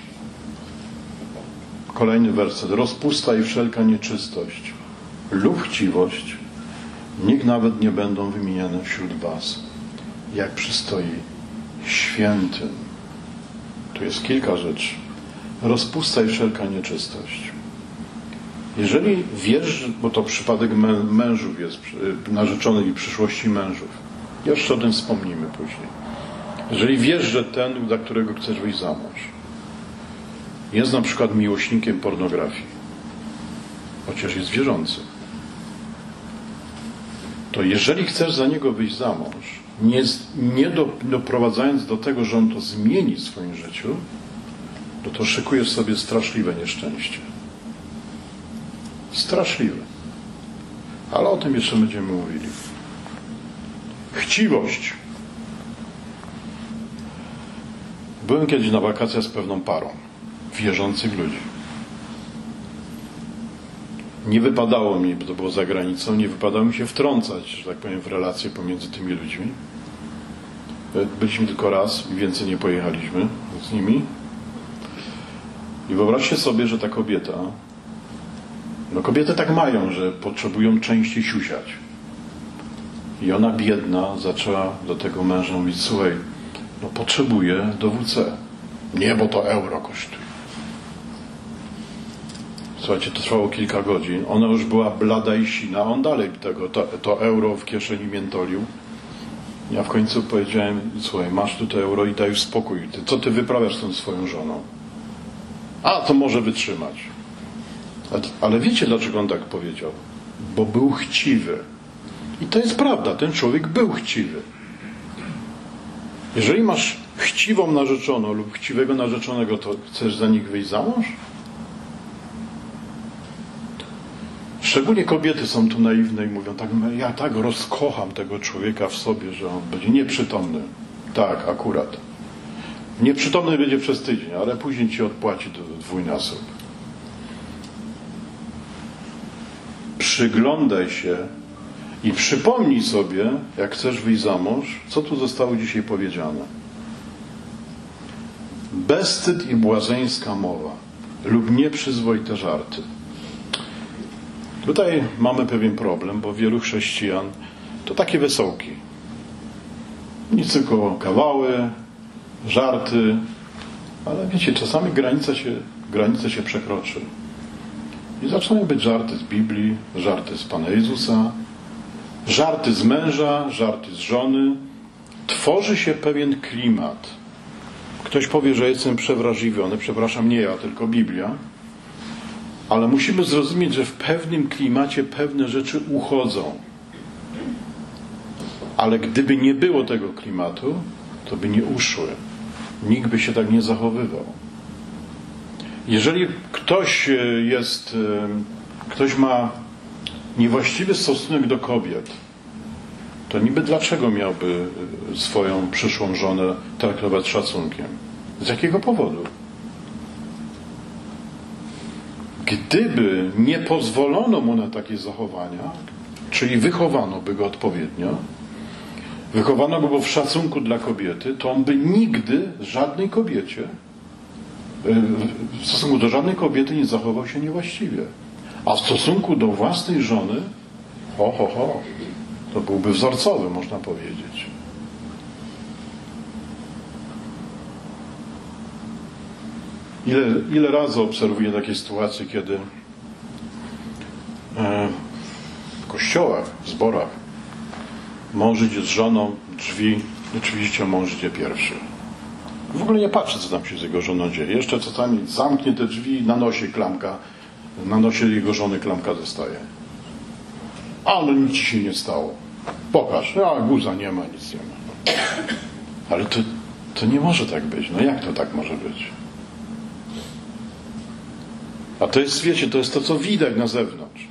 Kolejny werset. Rozpusta i wszelka nieczystość lub chciwość niech nawet nie będą wymieniane wśród was, jak przystoi świętym. Tu jest kilka rzeczy. Rozpusta i wszelka nieczystość. Jeżeli wiesz, bo to przypadek mężów jest, narzeczonych i przyszłości mężów. Jeszcze o tym wspomnimy później. Jeżeli wiesz, że ten, dla którego chcesz wyjść za mąż, jest na przykład miłośnikiem pornografii, chociaż jest wierzący, to jeżeli chcesz za niego wyjść za mąż, nie doprowadzając do tego, że on to zmieni w swoim życiu, to szykujesz sobie straszliwe nieszczęście. Straszliwe. Ale o tym jeszcze będziemy mówili. Chciwość. Byłem kiedyś na wakacjach z pewną parą wierzących ludzi. Nie wypadało mi, bo to było za granicą, nie wypadało mi się wtrącać, że tak powiem, w relacje pomiędzy tymi ludźmi. Byliśmy tylko raz i więcej nie pojechaliśmy z nimi. I wyobraźcie sobie, że ta kobieta, kobiety tak mają, że potrzebują częściej siusiać. I ona biedna zaczęła do tego męża mówić: słuchaj, potrzebuję do WC. Nie, bo to euro kosztuje. Słuchajcie, to trwało kilka godzin. Ona już była blada i sina. On dalej to euro w kieszeni miętolił. Ja w końcu powiedziałem: słuchaj, masz tu to euro i daj już spokój. Co ty wyprawiasz z tą swoją żoną? A, to może wytrzymać. Ale wiecie, dlaczego on tak powiedział? Bo był chciwy. I to jest prawda, ten człowiek był chciwy. Jeżeli masz chciwą narzeczoną lub chciwego narzeczonego, to chcesz za nich wyjść za mąż? Szczególnie kobiety są tu naiwne i mówią: tak, ja tak rozkocham tego człowieka w sobie, że on będzie nieprzytomny. Tak, akurat. Nieprzytomny będzie przez tydzień, ale później ci odpłaci dwójnasób. Przyglądaj się i przypomnij sobie, jak chcesz wyjść za mąż, co tu zostało dzisiaj powiedziane. Bezwstyd i błazeńska mowa lub nieprzyzwoite żarty. Tutaj mamy pewien problem, bo wielu chrześcijan to takie wesołki. Nic tylko kawały, żarty, ale wiecie, czasami granica się przekroczy. I zaczynają być żarty z Biblii, żarty z Pana Jezusa, żarty z męża, żarty z żony. Tworzy się pewien klimat. Ktoś powie, że jestem przewrażliwiony. Przepraszam, nie ja, tylko Biblia. Ale musimy zrozumieć, że w pewnym klimacie pewne rzeczy uchodzą. Ale gdyby nie było tego klimatu, to by nie uszły. Nikt by się tak nie zachowywał. Jeżeli ktoś ma niewłaściwy stosunek do kobiet, to niby dlaczego miałby swoją przyszłą żonę traktować z szacunkiem? Z jakiego powodu? Gdyby nie pozwolono mu na takie zachowania, czyli wychowano by go odpowiednio, wychowano go w szacunku dla kobiety, to on by nigdy żadnej kobiecie, w stosunku do żadnej kobiety nie zachował się niewłaściwie. A w stosunku do własnej żony, to byłby wzorcowy, można powiedzieć. Ile razy obserwuję takie sytuacje, kiedy w kościołach, w zborach mąż idzie z żoną, drzwi, oczywiście mąż idzie pierwszy. W ogóle nie patrzy, co tam się z jego żoną dzieje. Jeszcze czasami zamknie te drzwi, na nosie klamka, na nosie jego żony klamka zostaje. Ale nic ci się nie stało. Pokaż, guza nie ma, nic nie ma. Ale to nie może tak być. No jak to tak może być? A to jest, wiecie, to jest to, co widać na zewnątrz.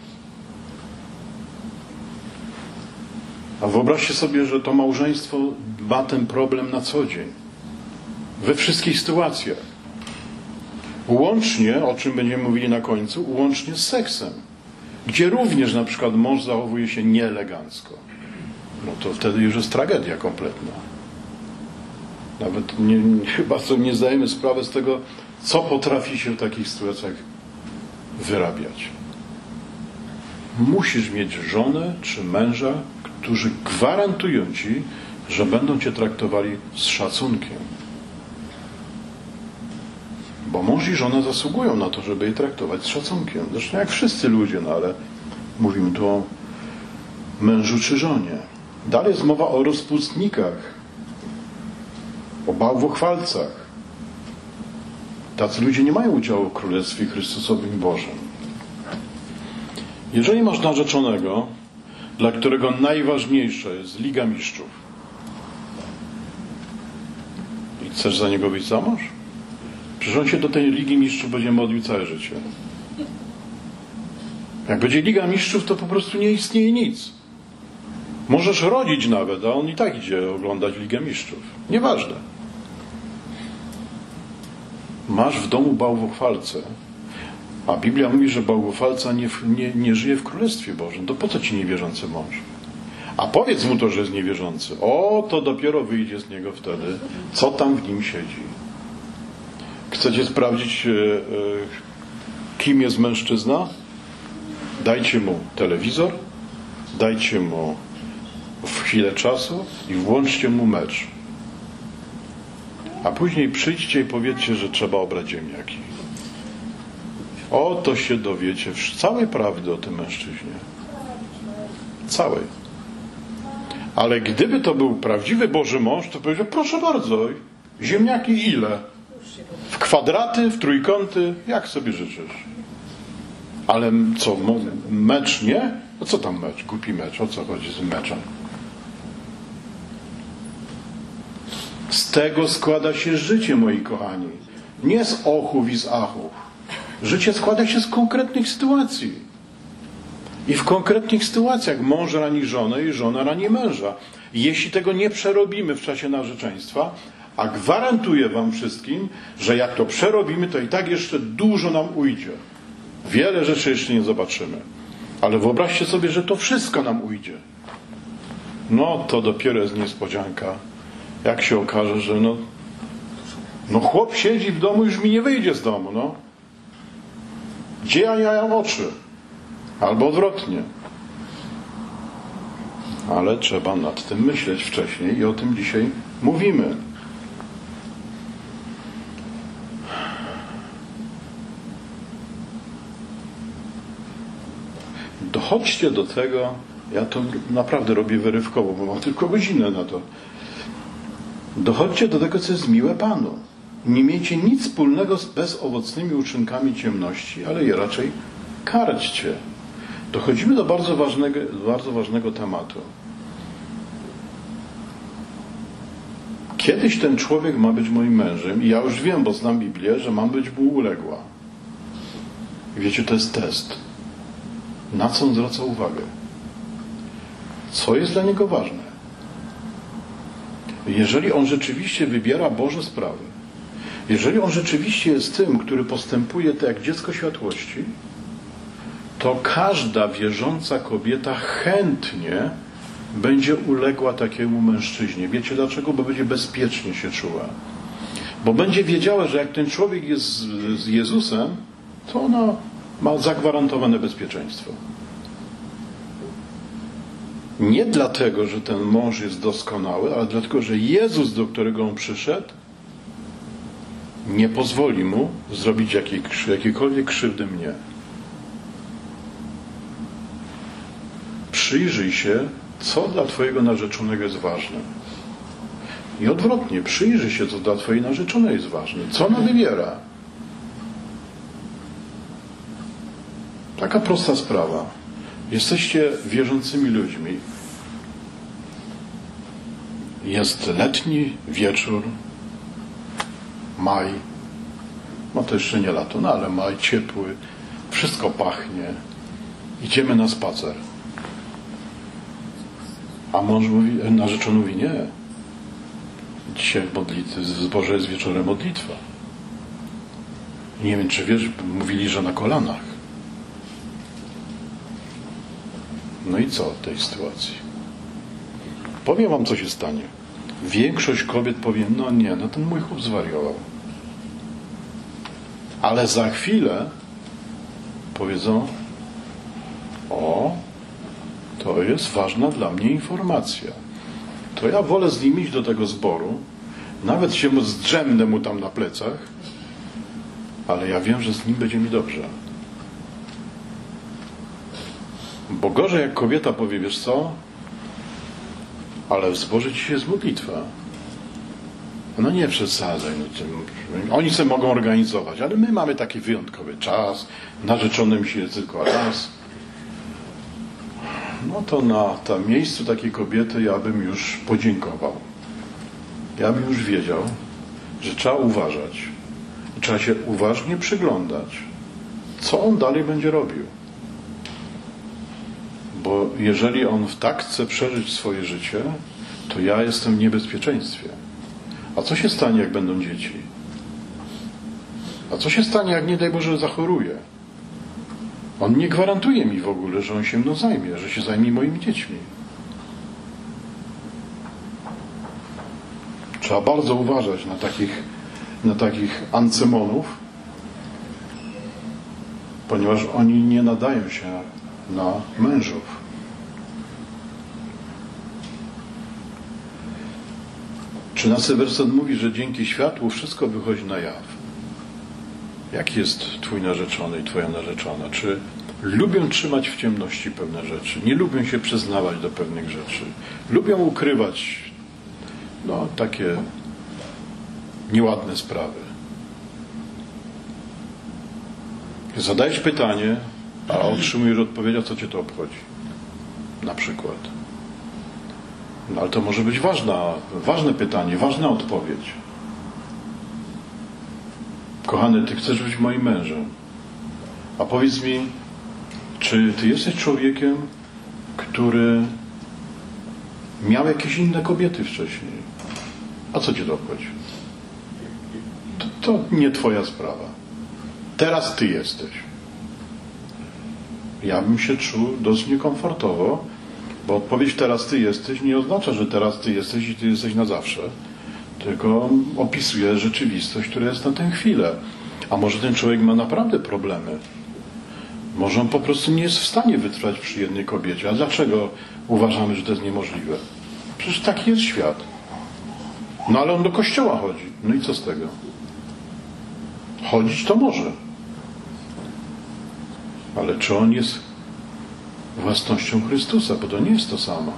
A wyobraźcie sobie, że to małżeństwo ma ten problem na co dzień. We wszystkich sytuacjach. Łącznie, o czym będziemy mówili na końcu, łącznie z seksem. Gdzie również na przykład mąż zachowuje się nieelegancko. No to wtedy już jest tragedia kompletna. Nawet chyba sobie nie zdajemy sprawy z tego, co potrafi się w takich sytuacjach wyrabiać. Musisz mieć żonę czy męża, którzy gwarantują ci, że będą cię traktowali z szacunkiem. Bo mąż i żona zasługują na to, żeby je traktować z szacunkiem. Zresztą jak wszyscy ludzie, no ale mówimy tu o mężu czy żonie. Dalej jest mowa o rozpustnikach, o bałwochwalcach. Tacy ludzie nie mają udziału w Królestwie Chrystusowym i Bożym. Jeżeli masz narzeczonego, dla którego najważniejsza jest Liga Mistrzów, i chcesz za niego wyjść za mąż? Przecież on się do tej Ligi Mistrzów będzie modlił całe życie. Jak będzie Liga Mistrzów, to po prostu nie istnieje nic. Możesz rodzić nawet, a on i tak idzie oglądać Ligę Mistrzów. Nieważne. Masz w domu bałwochwalcę, a Biblia mówi, że bałwochwalca nie żyje w Królestwie Bożym. To po co ci niewierzący mąż? A powiedz mu to, że jest niewierzący. To dopiero wyjdzie z niego wtedy, co tam w nim siedzi. Chcecie sprawdzić, kim jest mężczyzna? Dajcie mu telewizor, dajcie mu w chwilę czasu i włączcie mu mecz. A później przyjdźcie i powiedzcie, że trzeba obrać ziemniaki. To się dowiecie całej prawdy o tym mężczyźnie. Całej. Ale gdyby to był prawdziwy Boży mąż, to powiedział, proszę bardzo, ziemniaki ile? W kwadraty, w trójkąty, jak sobie życzysz. Ale co, mecz nie? No co tam mecz? Głupi mecz. O co chodzi z meczem? Z tego składa się życie, moi kochani. Nie z ochów i z achów. Życie składa się z konkretnych sytuacji. I w konkretnych sytuacjach mąż rani żonę i żona rani męża. Jeśli tego nie przerobimy w czasie narzeczeństwa, a gwarantuję wam wszystkim, że jak to przerobimy, to i tak jeszcze dużo nam ujdzie. Wiele rzeczy jeszcze nie zobaczymy. Ale wyobraźcie sobie, że to wszystko nam ujdzie. No to dopiero jest niespodzianka. Jak się okaże, że no chłop siedzi w domu, już mi nie wyjdzie z domu, no. Gdzie ja mam oczy? Albo odwrotnie. Ale trzeba nad tym myśleć wcześniej i o tym dzisiaj mówimy. Dochodźcie do tego, ja to naprawdę robię wyrywkowo, bo mam tylko godzinę na to. Dochodźcie do tego, co jest miłe Panu. Nie miejcie nic wspólnego z bezowocnymi uczynkami ciemności, ale je raczej karćcie. Dochodzimy do bardzo ważnego tematu. Kiedyś ten człowiek ma być moim mężem i ja już wiem, bo znam Biblię, że mam być mu uległa. I wiecie, to jest test. Na co on zwraca uwagę? Co jest dla niego ważne? Jeżeli on rzeczywiście wybiera Boże sprawy, jeżeli on rzeczywiście jest tym, który postępuje tak jak dziecko światłości, to każda wierząca kobieta chętnie będzie uległa takiemu mężczyźnie. Wiecie dlaczego? Bo będzie bezpiecznie się czuła. Bo będzie wiedziała, że jak ten człowiek jest z Jezusem, to ona ma zagwarantowane bezpieczeństwo. Nie dlatego, że ten mąż jest doskonały, ale dlatego, że Jezus, do którego on przyszedł, nie pozwoli mu zrobić jakiejkolwiek krzywdy mnie. Przyjrzyj się, co dla twojego narzeczonego jest ważne. I odwrotnie, przyjrzyj się, co dla twojej narzeczonej jest ważne. Co ona wybiera? Taka prosta sprawa. Jesteście wierzącymi ludźmi. Jest letni wieczór, maj. No to jeszcze nie lato, no ale maj ciepły. Wszystko pachnie. Idziemy na spacer. A mąż mówi, narzeczony mówi, nie. Dzisiaj w zborze jest wieczorem modlitwa. Nie wiem, czy wiesz, mówili, że na kolanach. No i co w tej sytuacji? Powiem wam, co się stanie. Większość kobiet powie, no nie, no ten mój chłop zwariował. Ale za chwilę powiedzą, o, to jest ważna dla mnie informacja. To ja wolę z nim iść do tego zboru, nawet się zdrzemnę mu tam na plecach, ale ja wiem, że z nim będzie mi dobrze. Bo gorzej jak kobieta powie, wiesz co, ale w zborze dzisiaj jest modlitwa. No nie przesadzaj. Oni sobie mogą organizować, ale my mamy taki wyjątkowy czas, narzeczonym się jest tylko raz. No to na tym miejscu takiej kobiety ja bym już podziękował. Ja bym już wiedział, że trzeba uważać. Trzeba się uważnie przyglądać, co on dalej będzie robił. Bo jeżeli on tak chce przeżyć swoje życie, to ja jestem w niebezpieczeństwie. A co się stanie, jak będą dzieci? A co się stanie, jak nie daj Boże zachoruje? On nie gwarantuje mi w ogóle, że on się mną zajmie, że się zajmie moimi dziećmi. Trzeba bardzo uważać na takich ancemonów, ponieważ oni nie nadają się na mężów. 13 werset mówi, że dzięki światłu wszystko wychodzi na jaw. Jak jest twój narzeczony i twoja narzeczona? Czy lubią trzymać w ciemności pewne rzeczy? Nie lubią się przyznawać do pewnych rzeczy? Lubią ukrywać takie nieładne sprawy? Zadajesz pytanie, a otrzymujesz odpowiedź, a co cię to obchodzi? Na przykład. No ale to może być ważne pytanie, ważna odpowiedź. Kochany, ty chcesz być moim mężem. A powiedz mi, czy ty jesteś człowiekiem, który miał jakieś inne kobiety wcześniej? A co cię to obchodzi? To nie twoja sprawa. Teraz ty jesteś. Ja bym się czuł dość niekomfortowo, bo odpowiedź teraz ty jesteś nie oznacza, że teraz ty jesteś i ty jesteś na zawsze, tylko opisuje rzeczywistość, która jest na tę chwilę. A może ten człowiek ma naprawdę problemy? Może on po prostu nie jest w stanie wytrwać przy jednej kobiecie. A dlaczego uważamy, że to jest niemożliwe? Przecież taki jest świat. No ale on do kościoła chodzi. No i co z tego? Chodzić to może. Ale czy on jest własnością Chrystusa? Bo to nie jest to samo.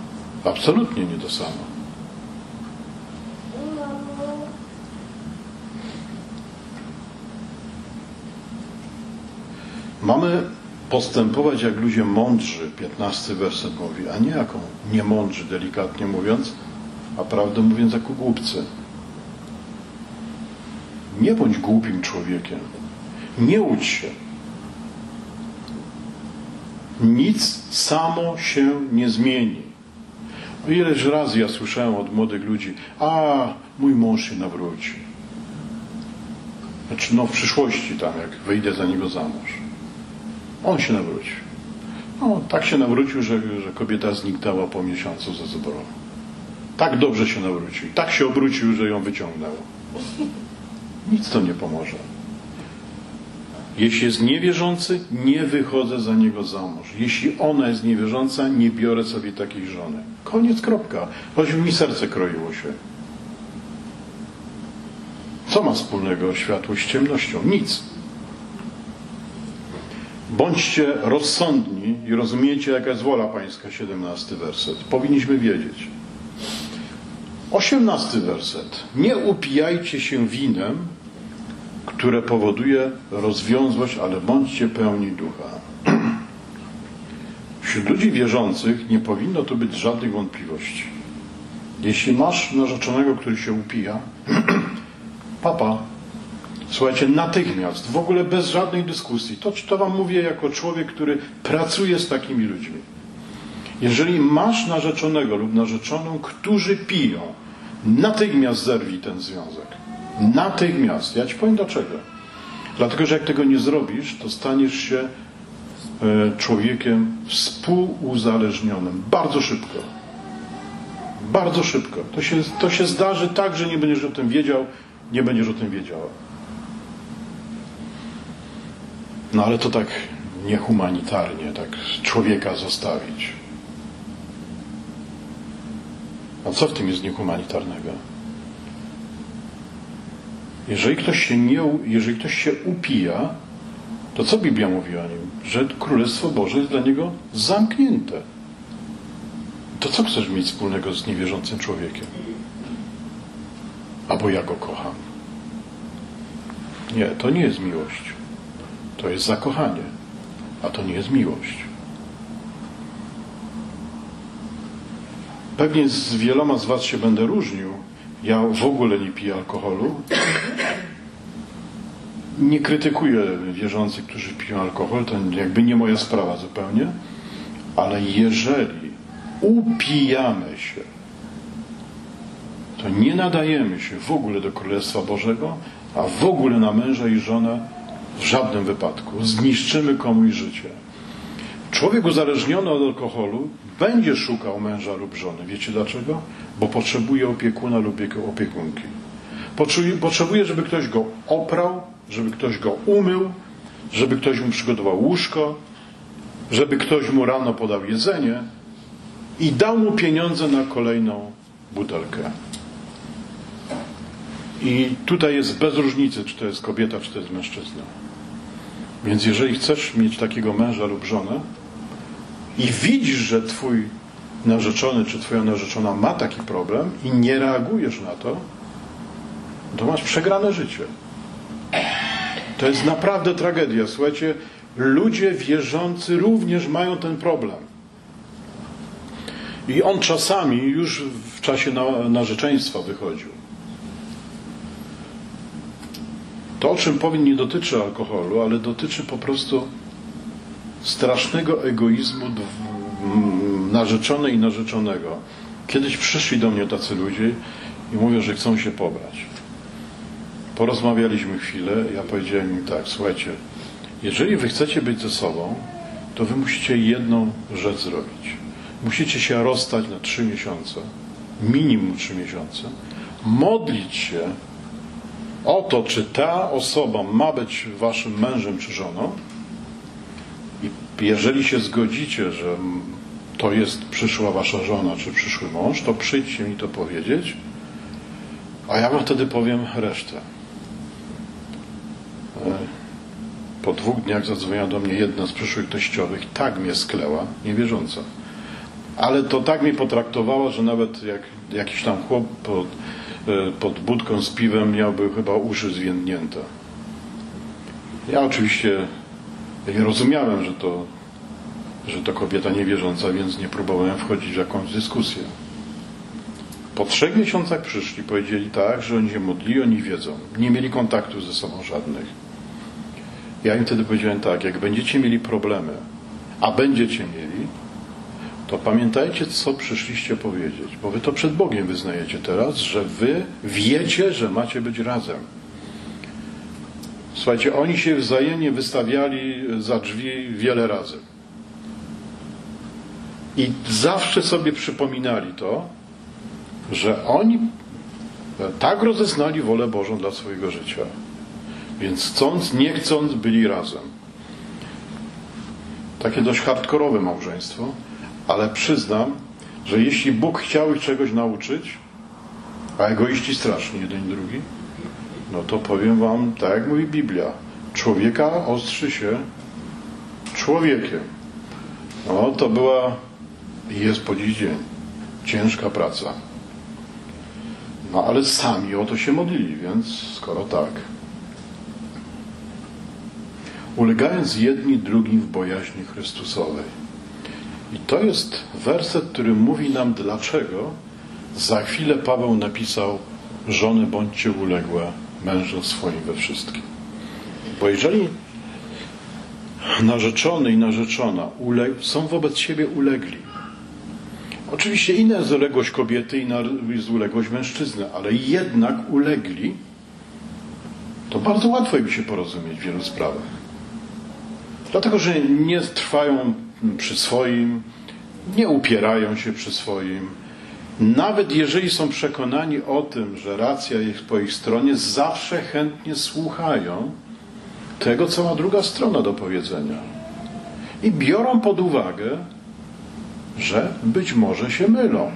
Absolutnie nie to samo. Mamy postępować jak ludzie mądrzy, 15 werset mówi, a nie jako niemądrzy, delikatnie mówiąc, a prawdę mówiąc jako głupcy. Nie bądź głupim człowiekiem. Nie łudź się. Nic samo się nie zmieni. Ileż razy ja słyszałem od młodych ludzi, a mój mąż się nawróci. Znaczy, w przyszłości tam, jak wyjdę za niego za mąż. On się nawrócił. No, tak się nawrócił, że kobieta zniknęła po miesiącu ze zboru. Tak dobrze się nawrócił. Tak się obrócił, że ją wyciągnęło. Nic to nie pomoże. Jeśli jest niewierzący, nie wychodzę za niego za mąż. Jeśli ona jest niewierząca, nie biorę sobie takiej żony. Koniec, kropka. Choćby mi serce kroiło się. Co ma wspólnego światło z ciemnością? Nic. Bądźcie rozsądni i rozumiecie, jaka jest wola Pańska, 17 werset. Powinniśmy wiedzieć. 18 werset. Nie upijajcie się winem, które powoduje rozwiązłość, ale bądźcie pełni ducha. Wśród ludzi wierzących nie powinno tu być żadnych wątpliwości. Jeśli masz narzeczonego, który się upija, papa, słuchajcie, natychmiast, w ogóle bez żadnej dyskusji, to wam mówię jako człowiek, który pracuje z takimi ludźmi. Jeżeli masz narzeczonego lub narzeczoną, którzy piją, natychmiast zerwij ten związek. Natychmiast. Ja ci powiem dlaczego. Dlatego, że jak tego nie zrobisz, to staniesz się człowiekiem współuzależnionym. Bardzo szybko. Bardzo szybko. To się zdarzy tak, że nie będziesz o tym wiedział, nie będziesz o tym wiedziała. No ale to tak niehumanitarnie, tak człowieka zostawić. A co w tym jest niehumanitarnego? Jeżeli ktoś się upija, to co Biblia mówi o nim? Że Królestwo Boże jest dla niego zamknięte. To co chcesz mieć wspólnego z niewierzącym człowiekiem? Albo ja go kocham. Nie, to nie jest miłość. To jest zakochanie. A to nie jest miłość. Pewnie z wieloma z was się będę różnił. Ja w ogóle nie piję alkoholu. Nie krytykuję wierzących, którzy piją alkohol. To jakby nie moja sprawa zupełnie. Ale jeżeli upijamy się, to nie nadajemy się w ogóle do Królestwa Bożego, a w ogóle na męża i żonę w żadnym wypadku. Zniszczymy komuś życie. Człowiek uzależniony od alkoholu będzie szukał męża lub żony. Wiecie dlaczego? Bo potrzebuje opiekuna lub opiekunki. Potrzebuje, żeby ktoś go oprał, żeby ktoś go umył, żeby ktoś mu przygotował łóżko, żeby ktoś mu rano podał jedzenie i dał mu pieniądze na kolejną butelkę. I tutaj jest bez różnicy, czy to jest kobieta, czy to jest mężczyzna. Więc jeżeli chcesz mieć takiego męża lub żonę i widzisz, że twój narzeczony czy twoja narzeczona ma taki problem i nie reagujesz na to, to masz przegrane życie. To jest naprawdę tragedia. Słuchajcie, ludzie wierzący również mają ten problem. I on czasami już w czasie narzeczeństwa wychodził. To, o czym powiem, nie dotyczy alkoholu, ale dotyczy po prostu strasznego egoizmu narzeczonej i narzeczonego. Kiedyś przyszli do mnie tacy ludzie i mówią, że chcą się pobrać. Porozmawialiśmy chwilę, ja powiedziałem im tak, słuchajcie, jeżeli wy chcecie być ze sobą, to wy musicie jedną rzecz zrobić. Musicie się rozstać na 3 miesiące, minimum 3 miesiące, modlić się o to, czy ta osoba ma być waszym mężem czy żoną. I jeżeli się zgodzicie, że to jest przyszła wasza żona czy przyszły mąż, to przyjdźcie mi to powiedzieć, a ja wam wtedy powiem resztę. Po 2 dniach zadzwoniła do mnie jedna z przyszłych teściowych, tak mnie skleła, niewierząca. Ale to tak mnie potraktowała, że nawet jak jakiś tam chłop pod budką z piwem miałby chyba uszy zwiędnięte. Ja oczywiście Ja nie rozumiałem, że to kobieta niewierząca, więc nie próbowałem wchodzić w jakąś dyskusję. Po 3 miesiącach przyszli, powiedzieli tak, że oni się modlili, oni wiedzą. Nie mieli kontaktu ze sobą żadnych. Ja im wtedy powiedziałem tak, jak będziecie mieli problemy, a będziecie mieli, to pamiętajcie, co przyszliście powiedzieć, bo wy to przed Bogiem wyznajecie teraz, że wy wiecie, że macie być razem. Słuchajcie, oni się wzajemnie wystawiali za drzwi wiele razy. I zawsze sobie przypominali to, że oni tak rozeznali wolę Bożą dla swojego życia. Więc chcąc, nie chcąc, byli razem. Takie dość hardkorowe małżeństwo, ale przyznam, że jeśli Bóg chciał ich czegoś nauczyć, a egoiści strasznie jeden i drugi, no to powiem wam, tak jak mówi Biblia, człowieka ostrzy się człowiekiem. No to była i jest po dziś dzień ciężka praca. No ale sami o to się modlili, więc skoro tak. Ulegając jedni drugim w bojaźni Chrystusowej. I to jest werset, który mówi nam, dlaczego za chwilę Paweł napisał: żony, bądźcie uległe mężom swoim we wszystkim. Bo jeżeli narzeczony i narzeczona są wobec siebie ulegli, oczywiście inna jest uległość kobiety, inna jest uległość mężczyzny, ale jednak ulegli, to bardzo łatwo im się porozumieć w wielu sprawach. Dlatego, że nie trwają przy swoim, nie upierają się przy swoim. Nawet jeżeli są przekonani o tym, że racja jest po ich stronie, zawsze chętnie słuchają tego, co ma druga strona do powiedzenia. I biorą pod uwagę, że być może się mylą.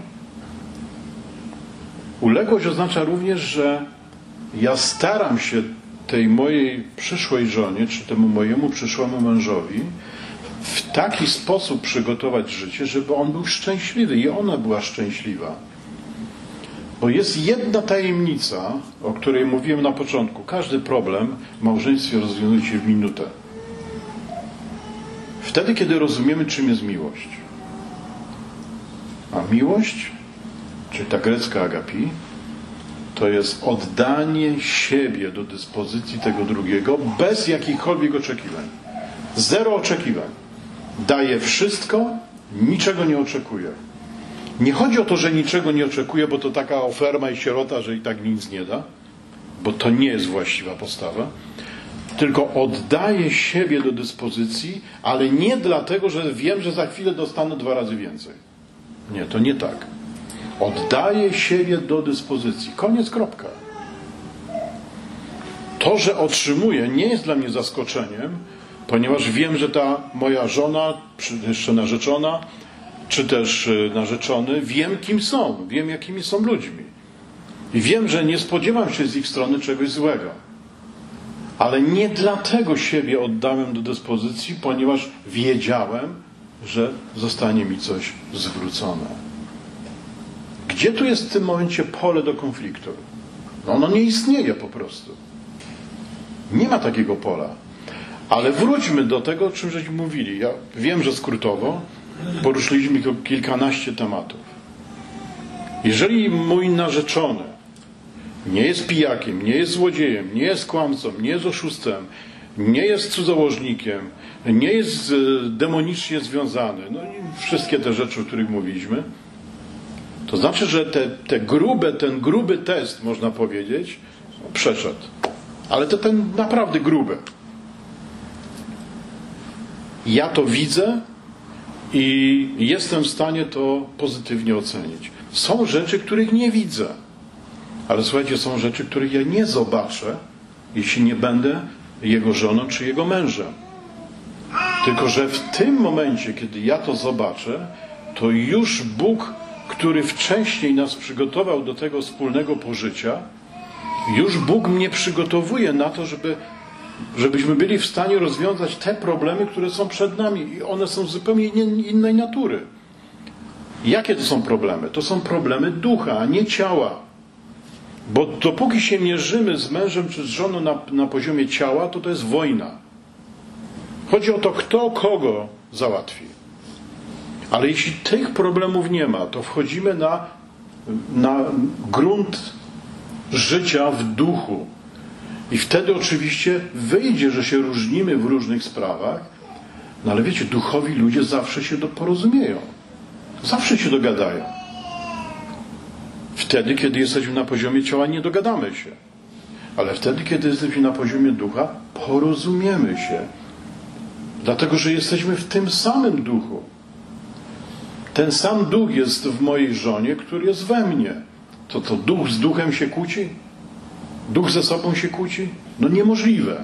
Uległość oznacza również, że ja staram się tej mojej przyszłej żonie, czy temu mojemu przyszłemu mężowi w taki sposób przygotować życie, żeby on był szczęśliwy i ona była szczęśliwa. Bo jest jedna tajemnica, o której mówiłem na początku. Każdy problem w małżeństwie rozwiązuje się w minutę. Wtedy, kiedy rozumiemy, czym jest miłość. A miłość, czyli ta grecka agapi, to jest oddanie siebie do dyspozycji tego drugiego bez jakichkolwiek oczekiwań. Zero oczekiwań. Daje wszystko, niczego nie oczekuje. Nie chodzi o to, że niczego nie oczekuje, bo to taka oferma i sierota, że i tak nic nie da, bo to nie jest właściwa postawa. Tylko oddaje siebie do dyspozycji, ale nie dlatego, że wiem, że za chwilę dostanę 2 razy więcej. Nie, to nie tak. Oddaję siebie do dyspozycji. Koniec, kropka. To, że otrzymuję, nie jest dla mnie zaskoczeniem, ponieważ wiem, że ta moja żona, jeszcze narzeczona, czy też narzeczony, wiem, kim są. Wiem, jakimi są ludźmi. I wiem, że nie spodziewam się z ich strony czegoś złego. Ale nie dlatego siebie oddałem do dyspozycji, ponieważ wiedziałem, że zostanie mi coś zwrócone. Gdzie tu jest w tym momencie pole do konfliktu? No ono nie istnieje po prostu. Nie ma takiego pola. Ale wróćmy do tego, o czym żeśmy mówili. Ja wiem, że skrótowo poruszyliśmy kilkanaście tematów. Jeżeli mój narzeczony nie jest pijakiem, nie jest złodziejem, nie jest kłamcą, nie jest oszustem, nie jest cudzołożnikiem, nie jest demonicznie związany, no i wszystkie te rzeczy, o których mówiliśmy, to znaczy, że ten gruby test, można powiedzieć, przeszedł. Ale to ten naprawdę gruby. Ja to widzę i jestem w stanie to pozytywnie ocenić. Są rzeczy, których nie widzę. Ale słuchajcie, są rzeczy, których ja nie zobaczę, jeśli nie będę jego żoną czy jego mężem. Tylko że w tym momencie, kiedy ja to zobaczę, to już Bóg, który wcześniej nas przygotował do tego wspólnego pożycia, już Bóg mnie przygotowuje na to, żebyśmy byli w stanie rozwiązać te problemy, które są przed nami. I one są zupełnie innej natury. Jakie to są problemy? To są problemy ducha, a nie ciała. Bo dopóki się mierzymy z mężem czy z żoną na poziomie ciała, to jest wojna. Chodzi o to, kto kogo załatwi. Ale jeśli tych problemów nie ma, to wchodzimy na grunt życia w duchu. I wtedy oczywiście wyjdzie, że się różnimy w różnych sprawach, no ale wiecie, duchowi ludzie zawsze się porozumieją. Zawsze się dogadają. Wtedy, kiedy jesteśmy na poziomie ciała, nie dogadamy się. Ale wtedy, kiedy jesteśmy na poziomie ducha, porozumiemy się. Dlatego, że jesteśmy w tym samym duchu. Ten sam duch jest w mojej żonie, który jest we mnie. To duch z duchem się kłóci? Duch ze sobą się kłóci? No niemożliwe.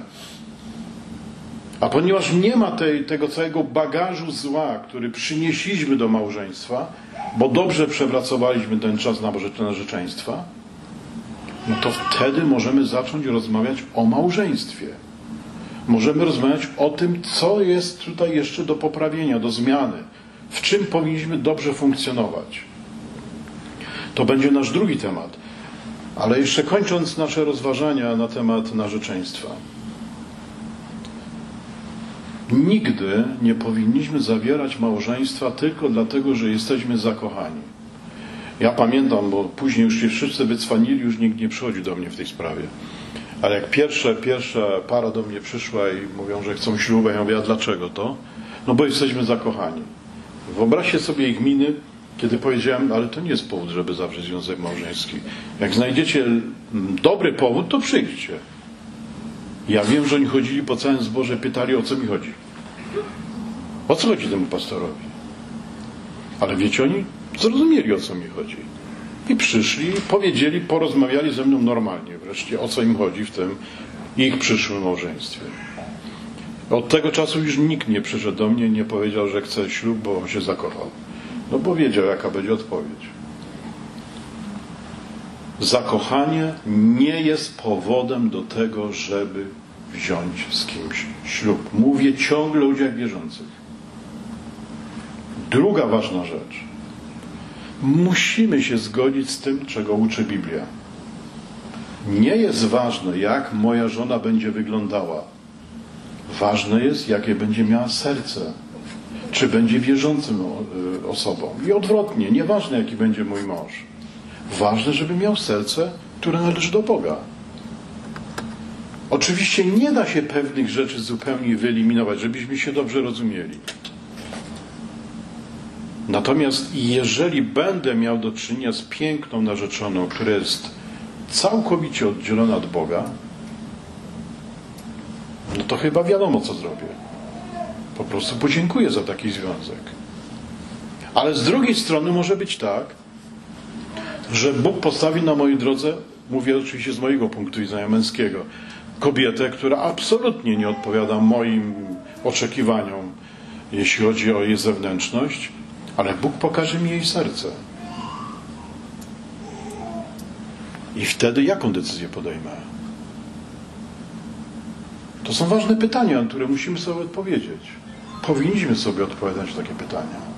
A ponieważ nie ma tego całego bagażu zła, który przynieśliśmy do małżeństwa, bo dobrze przepracowaliśmy ten czas narzeczeństwa, no to wtedy możemy zacząć rozmawiać o małżeństwie. Możemy rozmawiać o tym, co jest tutaj jeszcze do poprawienia, do zmiany. W czym powinniśmy dobrze funkcjonować. To będzie nasz drugi temat. Ale jeszcze kończąc nasze rozważania na temat narzeczeństwa. Nigdy nie powinniśmy zawierać małżeństwa tylko dlatego, że jesteśmy zakochani. Ja pamiętam, bo później już się wszyscy wycwanili, już nikt nie przychodzi do mnie w tej sprawie. Ale jak pierwsza para do mnie przyszła i mówią, że chcą ślubu, ja mówię, a dlaczego to? No bo jesteśmy zakochani. Wyobraźcie sobie ich miny, kiedy powiedziałem, ale to nie jest powód, żeby zawrzeć związek małżeński. Jak znajdziecie dobry powód, to przyjdźcie. Ja wiem, że oni chodzili po całym zborze, pytali, o co mi chodzi. O co chodzi temu pastorowi? Ale wiecie, oni zrozumieli, o co mi chodzi. I przyszli, powiedzieli, porozmawiali ze mną normalnie wreszcie, o co im chodzi w tym ich przyszłym małżeństwie. Od tego czasu już nikt nie przyszedł do mnie i nie powiedział, że chce ślub, bo on się zakochał. No bo wiedział, jaka będzie odpowiedź. Zakochanie nie jest powodem do tego, żeby wziąć z kimś ślub. Mówię ciągle o ludziach wierzących. Druga ważna rzecz. Musimy się zgodzić z tym, czego uczy Biblia. Nie jest ważne, jak moja żona będzie wyglądała. Ważne jest, jakie będzie miała serce. Czy będzie wierzącym osobą. I odwrotnie, nieważne, jaki będzie mój mąż. Ważne, żeby miał serce, które należy do Boga. Oczywiście nie da się pewnych rzeczy zupełnie wyeliminować, żebyśmy się dobrze rozumieli. Natomiast jeżeli będę miał do czynienia z piękną narzeczoną, która jest całkowicie oddzielona od Boga, no to chyba wiadomo, co zrobię. Po prostu podziękuję za taki związek. Ale z drugiej strony może być tak, że Bóg postawi na mojej drodze, mówię oczywiście z mojego punktu widzenia męskiego, kobietę, która absolutnie nie odpowiada moim oczekiwaniom, jeśli chodzi o jej zewnętrzność, ale Bóg pokaże mi jej serce. I wtedy jaką decyzję podejmę? To są ważne pytania, na które musimy sobie odpowiedzieć. Powinniśmy sobie odpowiadać na takie pytania.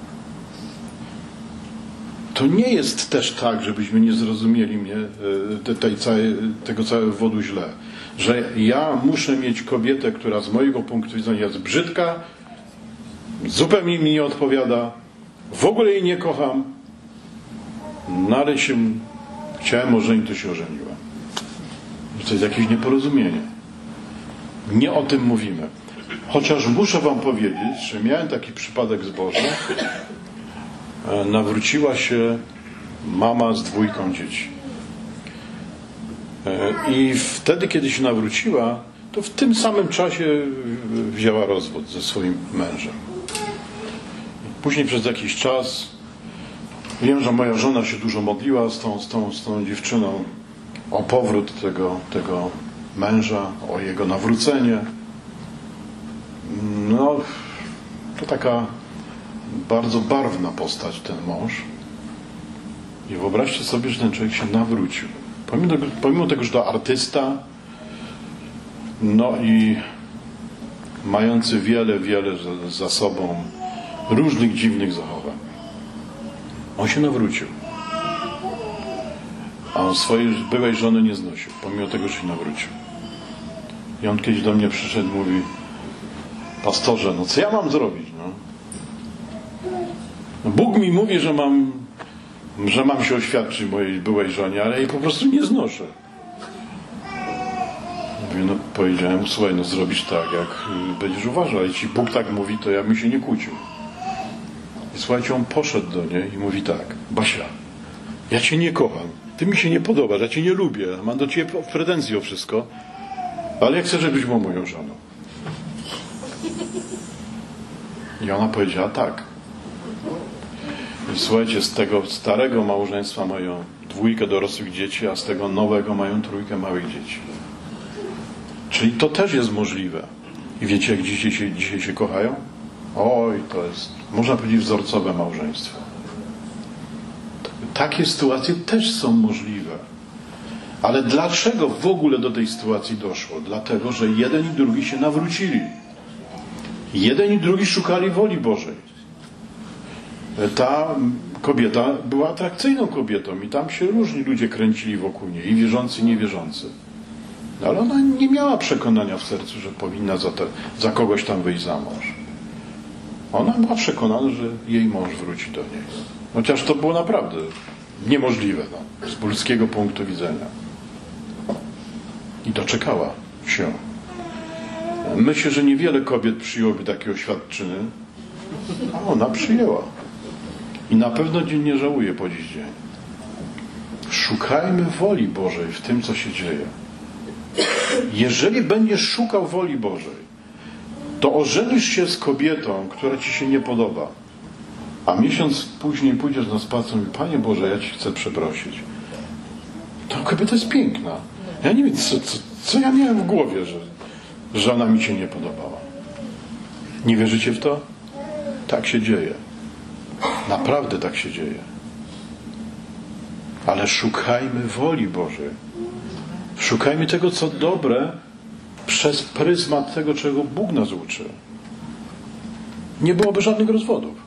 To nie jest też tak, żebyśmy nie zrozumieli tego całego wodu źle. Że ja muszę mieć kobietę, która z mojego punktu widzenia jest brzydka, zupełnie mi nie odpowiada, w ogóle jej nie kocham, no ale chciałem ożenić, to się ożeniłem. To jest jakieś nieporozumienie. Nie o tym mówimy. Chociaż muszę wam powiedzieć, że miałem taki przypadek w zborze. Nawróciła się mama z 2 dzieci. I wtedy, kiedy się nawróciła, to w tym samym czasie wzięła rozwód ze swoim mężem. Później przez jakiś czas wiem, że moja żona się dużo modliła z tą dziewczyną o powrót tego męża, o jego nawrócenie. No, to taka bardzo barwna postać, ten mąż. I wyobraźcie sobie, że ten człowiek się nawrócił. Pomimo tego, że to artysta, no i mający wiele za sobą różnych dziwnych zachowań. On się nawrócił. A on swojej byłej żony nie znosił, pomimo tego, że się nawrócił. I on kiedyś do mnie przyszedł i mówi: pastorze, no co ja mam zrobić? No? Bóg mi mówi, że mam się oświadczyć mojej byłej żonie, ale jej po prostu nie znoszę. Mówię, no powiedziałem, słuchaj, no zrobisz tak, jak będziesz uważał. Jeśli Bóg tak mówi, to ja bym się nie kłócił. I słuchajcie, on poszedł do niej i mówi tak: Basia, ja cię nie kocham, ty mi się nie podobasz, ja cię nie lubię, mam do ciebie pretensje o wszystko, ale ja chcę, żebyś była moją żoną. I ona powiedziała tak. I słuchajcie, z tego starego małżeństwa mają 2 dorosłych dzieci, a z tego nowego mają 3 małych dzieci. Czyli to też jest możliwe. I wiecie, jak dzisiaj się kochają? Oj, to jest, można powiedzieć, wzorcowe małżeństwo. Takie sytuacje też są możliwe. Ale dlaczego w ogóle do tej sytuacji doszło? Dlatego, że jeden i drugi się nawrócili. Jeden i drugi szukali woli Bożej. Ta kobieta była atrakcyjną kobietą i tam się różni ludzie kręcili wokół niej, i wierzący, i niewierzący. No, ale ona nie miała przekonania w sercu, że powinna za kogoś tam wyjść za mąż. Ona była przekonana, że jej mąż wróci do niej. Chociaż to było naprawdę niemożliwe, no, z ludzkiego punktu widzenia. I doczekała się. Myślę, że niewiele kobiet przyjęłoby takie oświadczyny, a ona przyjęła. I na pewno nie żałuje po dziś dzień. Szukajmy woli Bożej w tym, co się dzieje. Jeżeli będziesz szukał woli Bożej, to ożenisz się z kobietą, która ci się nie podoba, a miesiąc później pójdziesz na spacer i mówisz: Panie Boże, ja ci chcę przeprosić. Ta kobieta jest piękna. Ja nie wiem, co ja miałem w głowie, że ona mi się nie podobała. Nie wierzycie w to? Tak się dzieje. Naprawdę tak się dzieje. Ale szukajmy woli Bożej. Szukajmy tego, co dobre, przez pryzmat tego, czego Bóg nas uczy. Nie byłoby żadnych rozwodów.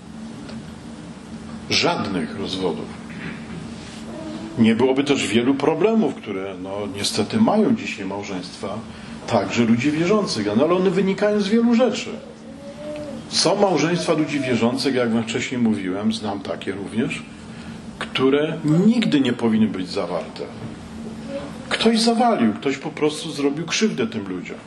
Żadnych rozwodów. Nie byłoby też wielu problemów, które niestety mają dzisiaj małżeństwa, także ludzi wierzących, ale one wynikają z wielu rzeczy. Są małżeństwa ludzi wierzących, jak wam wcześniej mówiłem, znam takie również, które nigdy nie powinny być zawarte. Ktoś zawalił, ktoś po prostu zrobił krzywdę tym ludziom.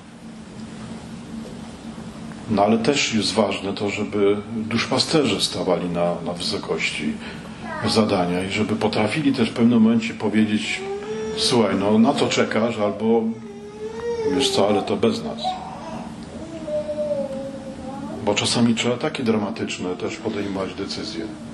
No ale też jest ważne to, żeby duszpasterze stawali na wysokości zadania i żeby potrafili też w pewnym momencie powiedzieć: słuchaj, na to czekasz, albo wiesz co, ale to bez nas. Bo czasami trzeba takie dramatyczne też podejmować decyzje.